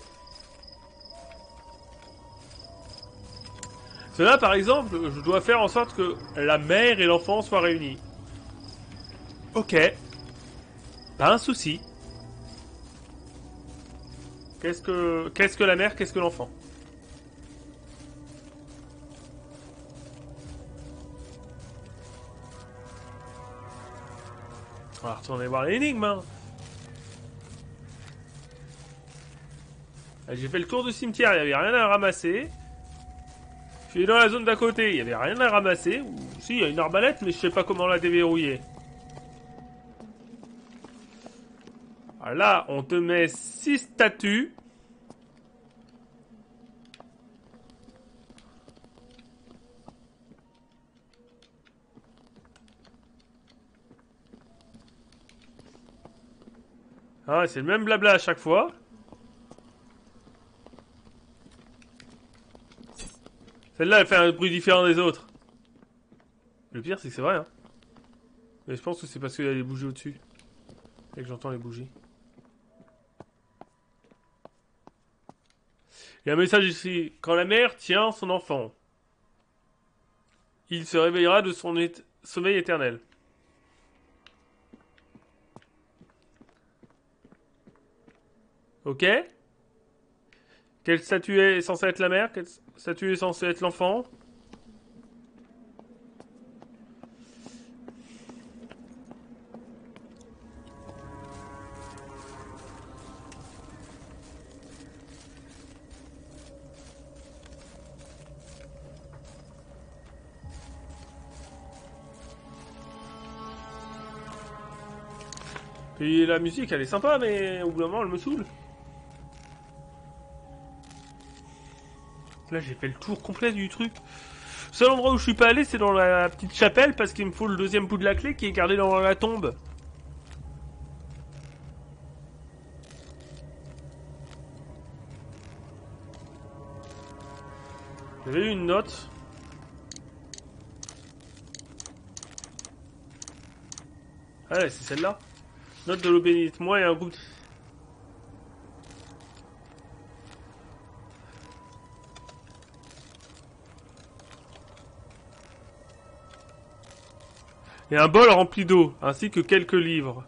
Cela par exemple, je dois faire en sorte que la mère et l'enfant soient réunis. Ok. Pas un souci. Qu'est-ce que la mère, qu'est-ce que l'enfant? On va retourner voir l'énigme. Hein. J'ai fait le tour du cimetière, il n'y avait rien à ramasser. Je suis dans la zone d'à côté, il n'y avait rien à ramasser. Ou si, il y a une arbalète, mais je sais pas comment la déverrouiller. Alors là, on te met 6 statues. Ah, c'est le même blabla à chaque fois. Celle-là, elle fait un bruit différent des autres. Le pire, c'est que c'est vrai. Hein. Mais je pense que c'est parce qu'il y a des bougies au-dessus. Et que j'entends les bougies. Il y a un message ici. Quand la mère tient son enfant, il se réveillera de son sommeil éternel. Ok? Quelle statue est censée être la mère? Quelle statue est censée être l'enfant? Et la musique, elle est sympa, mais au bout d'un moment, elle me saoule. Là, j'ai fait le tour complet du truc. Le seul endroit où je suis pas allé, c'est dans la petite chapelle, parce qu'il me faut le deuxième bout de la clé qui est gardé dans la tombe. J'avais eu une note. Ah ouais, c'est celle-là. Note de l'eau bénite. Moi et un groupe... Et un bol rempli d'eau, ainsi que quelques livres.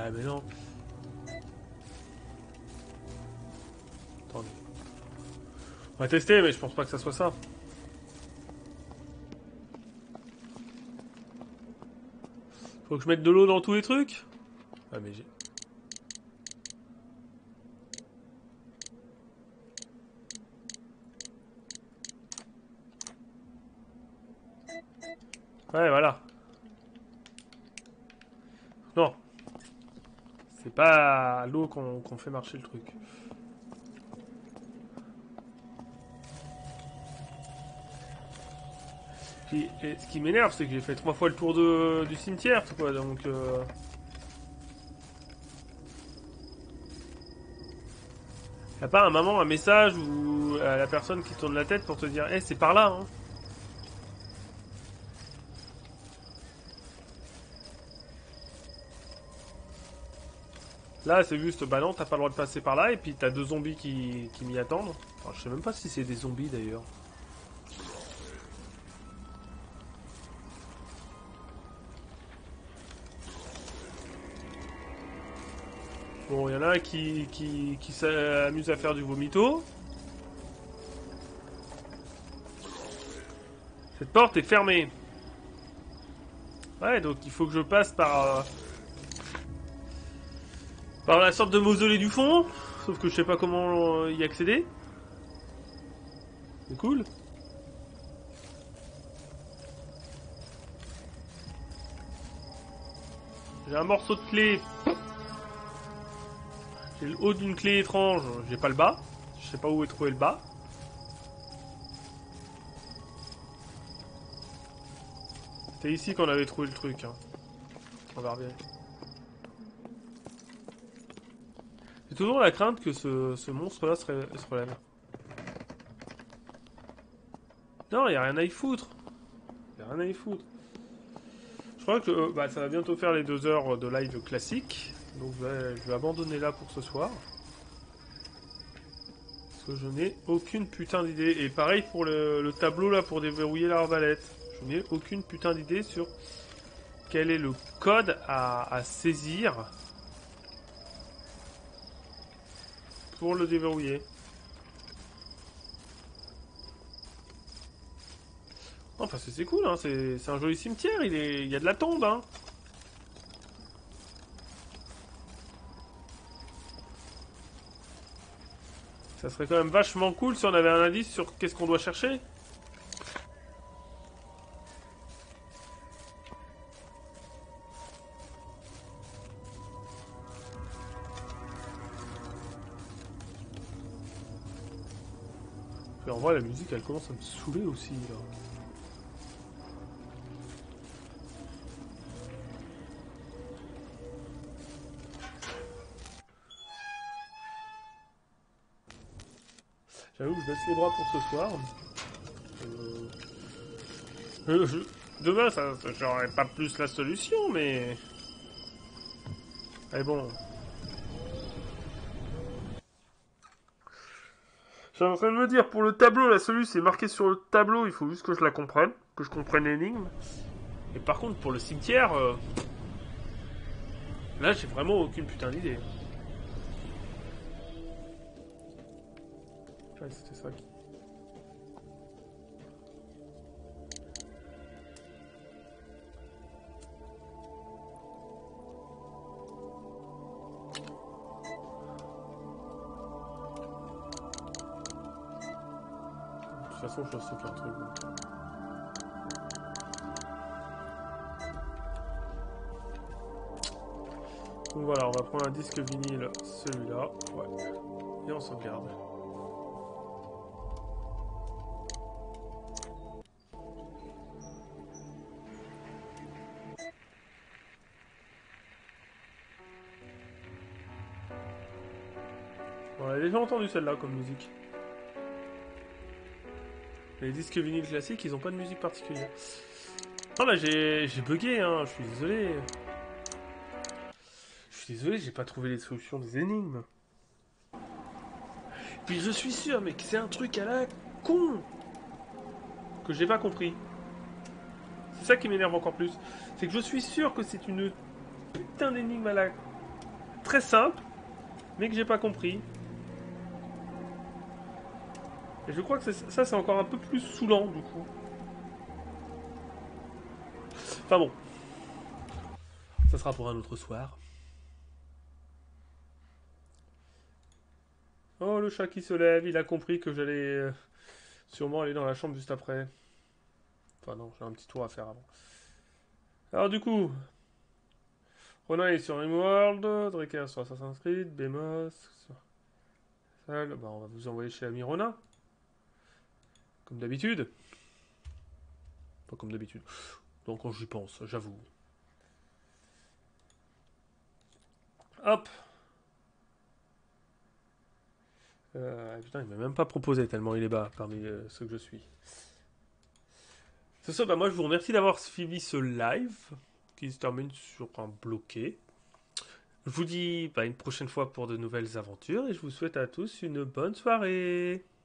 Ah mais non. Attendez. On va tester, mais je pense pas que ça soit ça. Faut que je mette de l'eau dans tous les trucs? Ah mais j'ai... Ouais, voilà. Non. C'est pas à l'eau qu'on fait marcher le truc. Puis, et ce qui m'énerve, c'est que j'ai fait 3 fois le tour du cimetière, quoi, donc... Y'a pas un moment, un message ou à la personne qui tourne la tête pour te dire « Eh, c'est par là, hein !» Là, c'est juste, bah non, t'as pas le droit de passer par là, et puis t'as 2 zombies qui m'y attendent. Enfin, je sais même pas si c'est des zombies, d'ailleurs. Bon, il y en a un qui s'amuse à faire du vomito. Cette porte est fermée. Ouais, donc il faut que je passe par la sorte de mausolée du fond. Sauf que je sais pas comment y accéder. C'est cool. J'ai un morceau de clé. J'ai le haut d'une clé étrange. J'ai pas le bas. Je sais pas où est trouvé le bas. C'était ici qu'on avait trouvé le truc. Hein. On va revenir. J'ai toujours la crainte que ce monstre-là se relève. Non, y a rien à y foutre. Y a rien à y foutre. Je crois que ça va bientôt faire les 2 heures de live classique. Donc je vais abandonner là pour ce soir. Parce que je n'ai aucune putain d'idée. Et pareil pour le tableau là pour déverrouiller l'arbalète. Je n'ai aucune putain d'idée sur quel est le code à saisir pour le déverrouiller. Enfin c'est cool, hein. C'est un joli cimetière, il y a de la tombe, hein. Ça serait quand même vachement cool si on avait un indice sur qu'est-ce qu'on doit chercher. Puis en vrai la musique elle commence à me saouler aussi là. J'avoue que je baisse les bras pour ce soir. Demain, j'aurai pas plus la solution, mais... Mais bon. Je suis en train de me dire, pour le tableau, la solution c'est marqué sur le tableau, il faut juste que je la comprenne, que je comprenne l'énigme. Et par contre, pour le cimetière, là, j'ai vraiment aucune putain d'idée. Ouais, c'était ça qui... De toute façon, je dois sauter un truc. Donc voilà, on va prendre un disque vinyle, celui-là. Ouais. Et on sauvegarde. On a déjà entendu celle-là comme musique. Les disques vinyles classiques, ils ont pas de musique particulière. Non, là, j'ai bugué, hein. Je suis désolé. Je suis désolé, j'ai pas trouvé les solutions des énigmes. Puis je suis sûr, mais que c'est un truc à la con que j'ai pas compris. C'est ça qui m'énerve encore plus. C'est que je suis sûr que c'est une putain d'énigme à la très simple, mais que j'ai pas compris. Et je crois que ça, c'est encore un peu plus saoulant, du coup. Enfin bon. Ça sera pour un autre soir. Oh, le chat qui se lève, il a compris que j'allais sûrement aller dans la chambre juste après. Enfin non, j'ai un petit tour à faire avant. Alors du coup, Ronan est sur Rimworld, Draker sur Assassin's Creed, Bemos... Bah, on va vous envoyer chez l'ami Ronin. Comme d'habitude. Pas comme d'habitude. Donc quand j'y pense, j'avoue. Hop. Putain, il m'a même pas proposé tellement il est bas parmi ceux que je suis. C'est ça, bah moi je vous remercie d'avoir suivi ce live qui se termine sur un bloqué. Je vous dis bah, une prochaine fois pour de nouvelles aventures et je vous souhaite à tous une bonne soirée.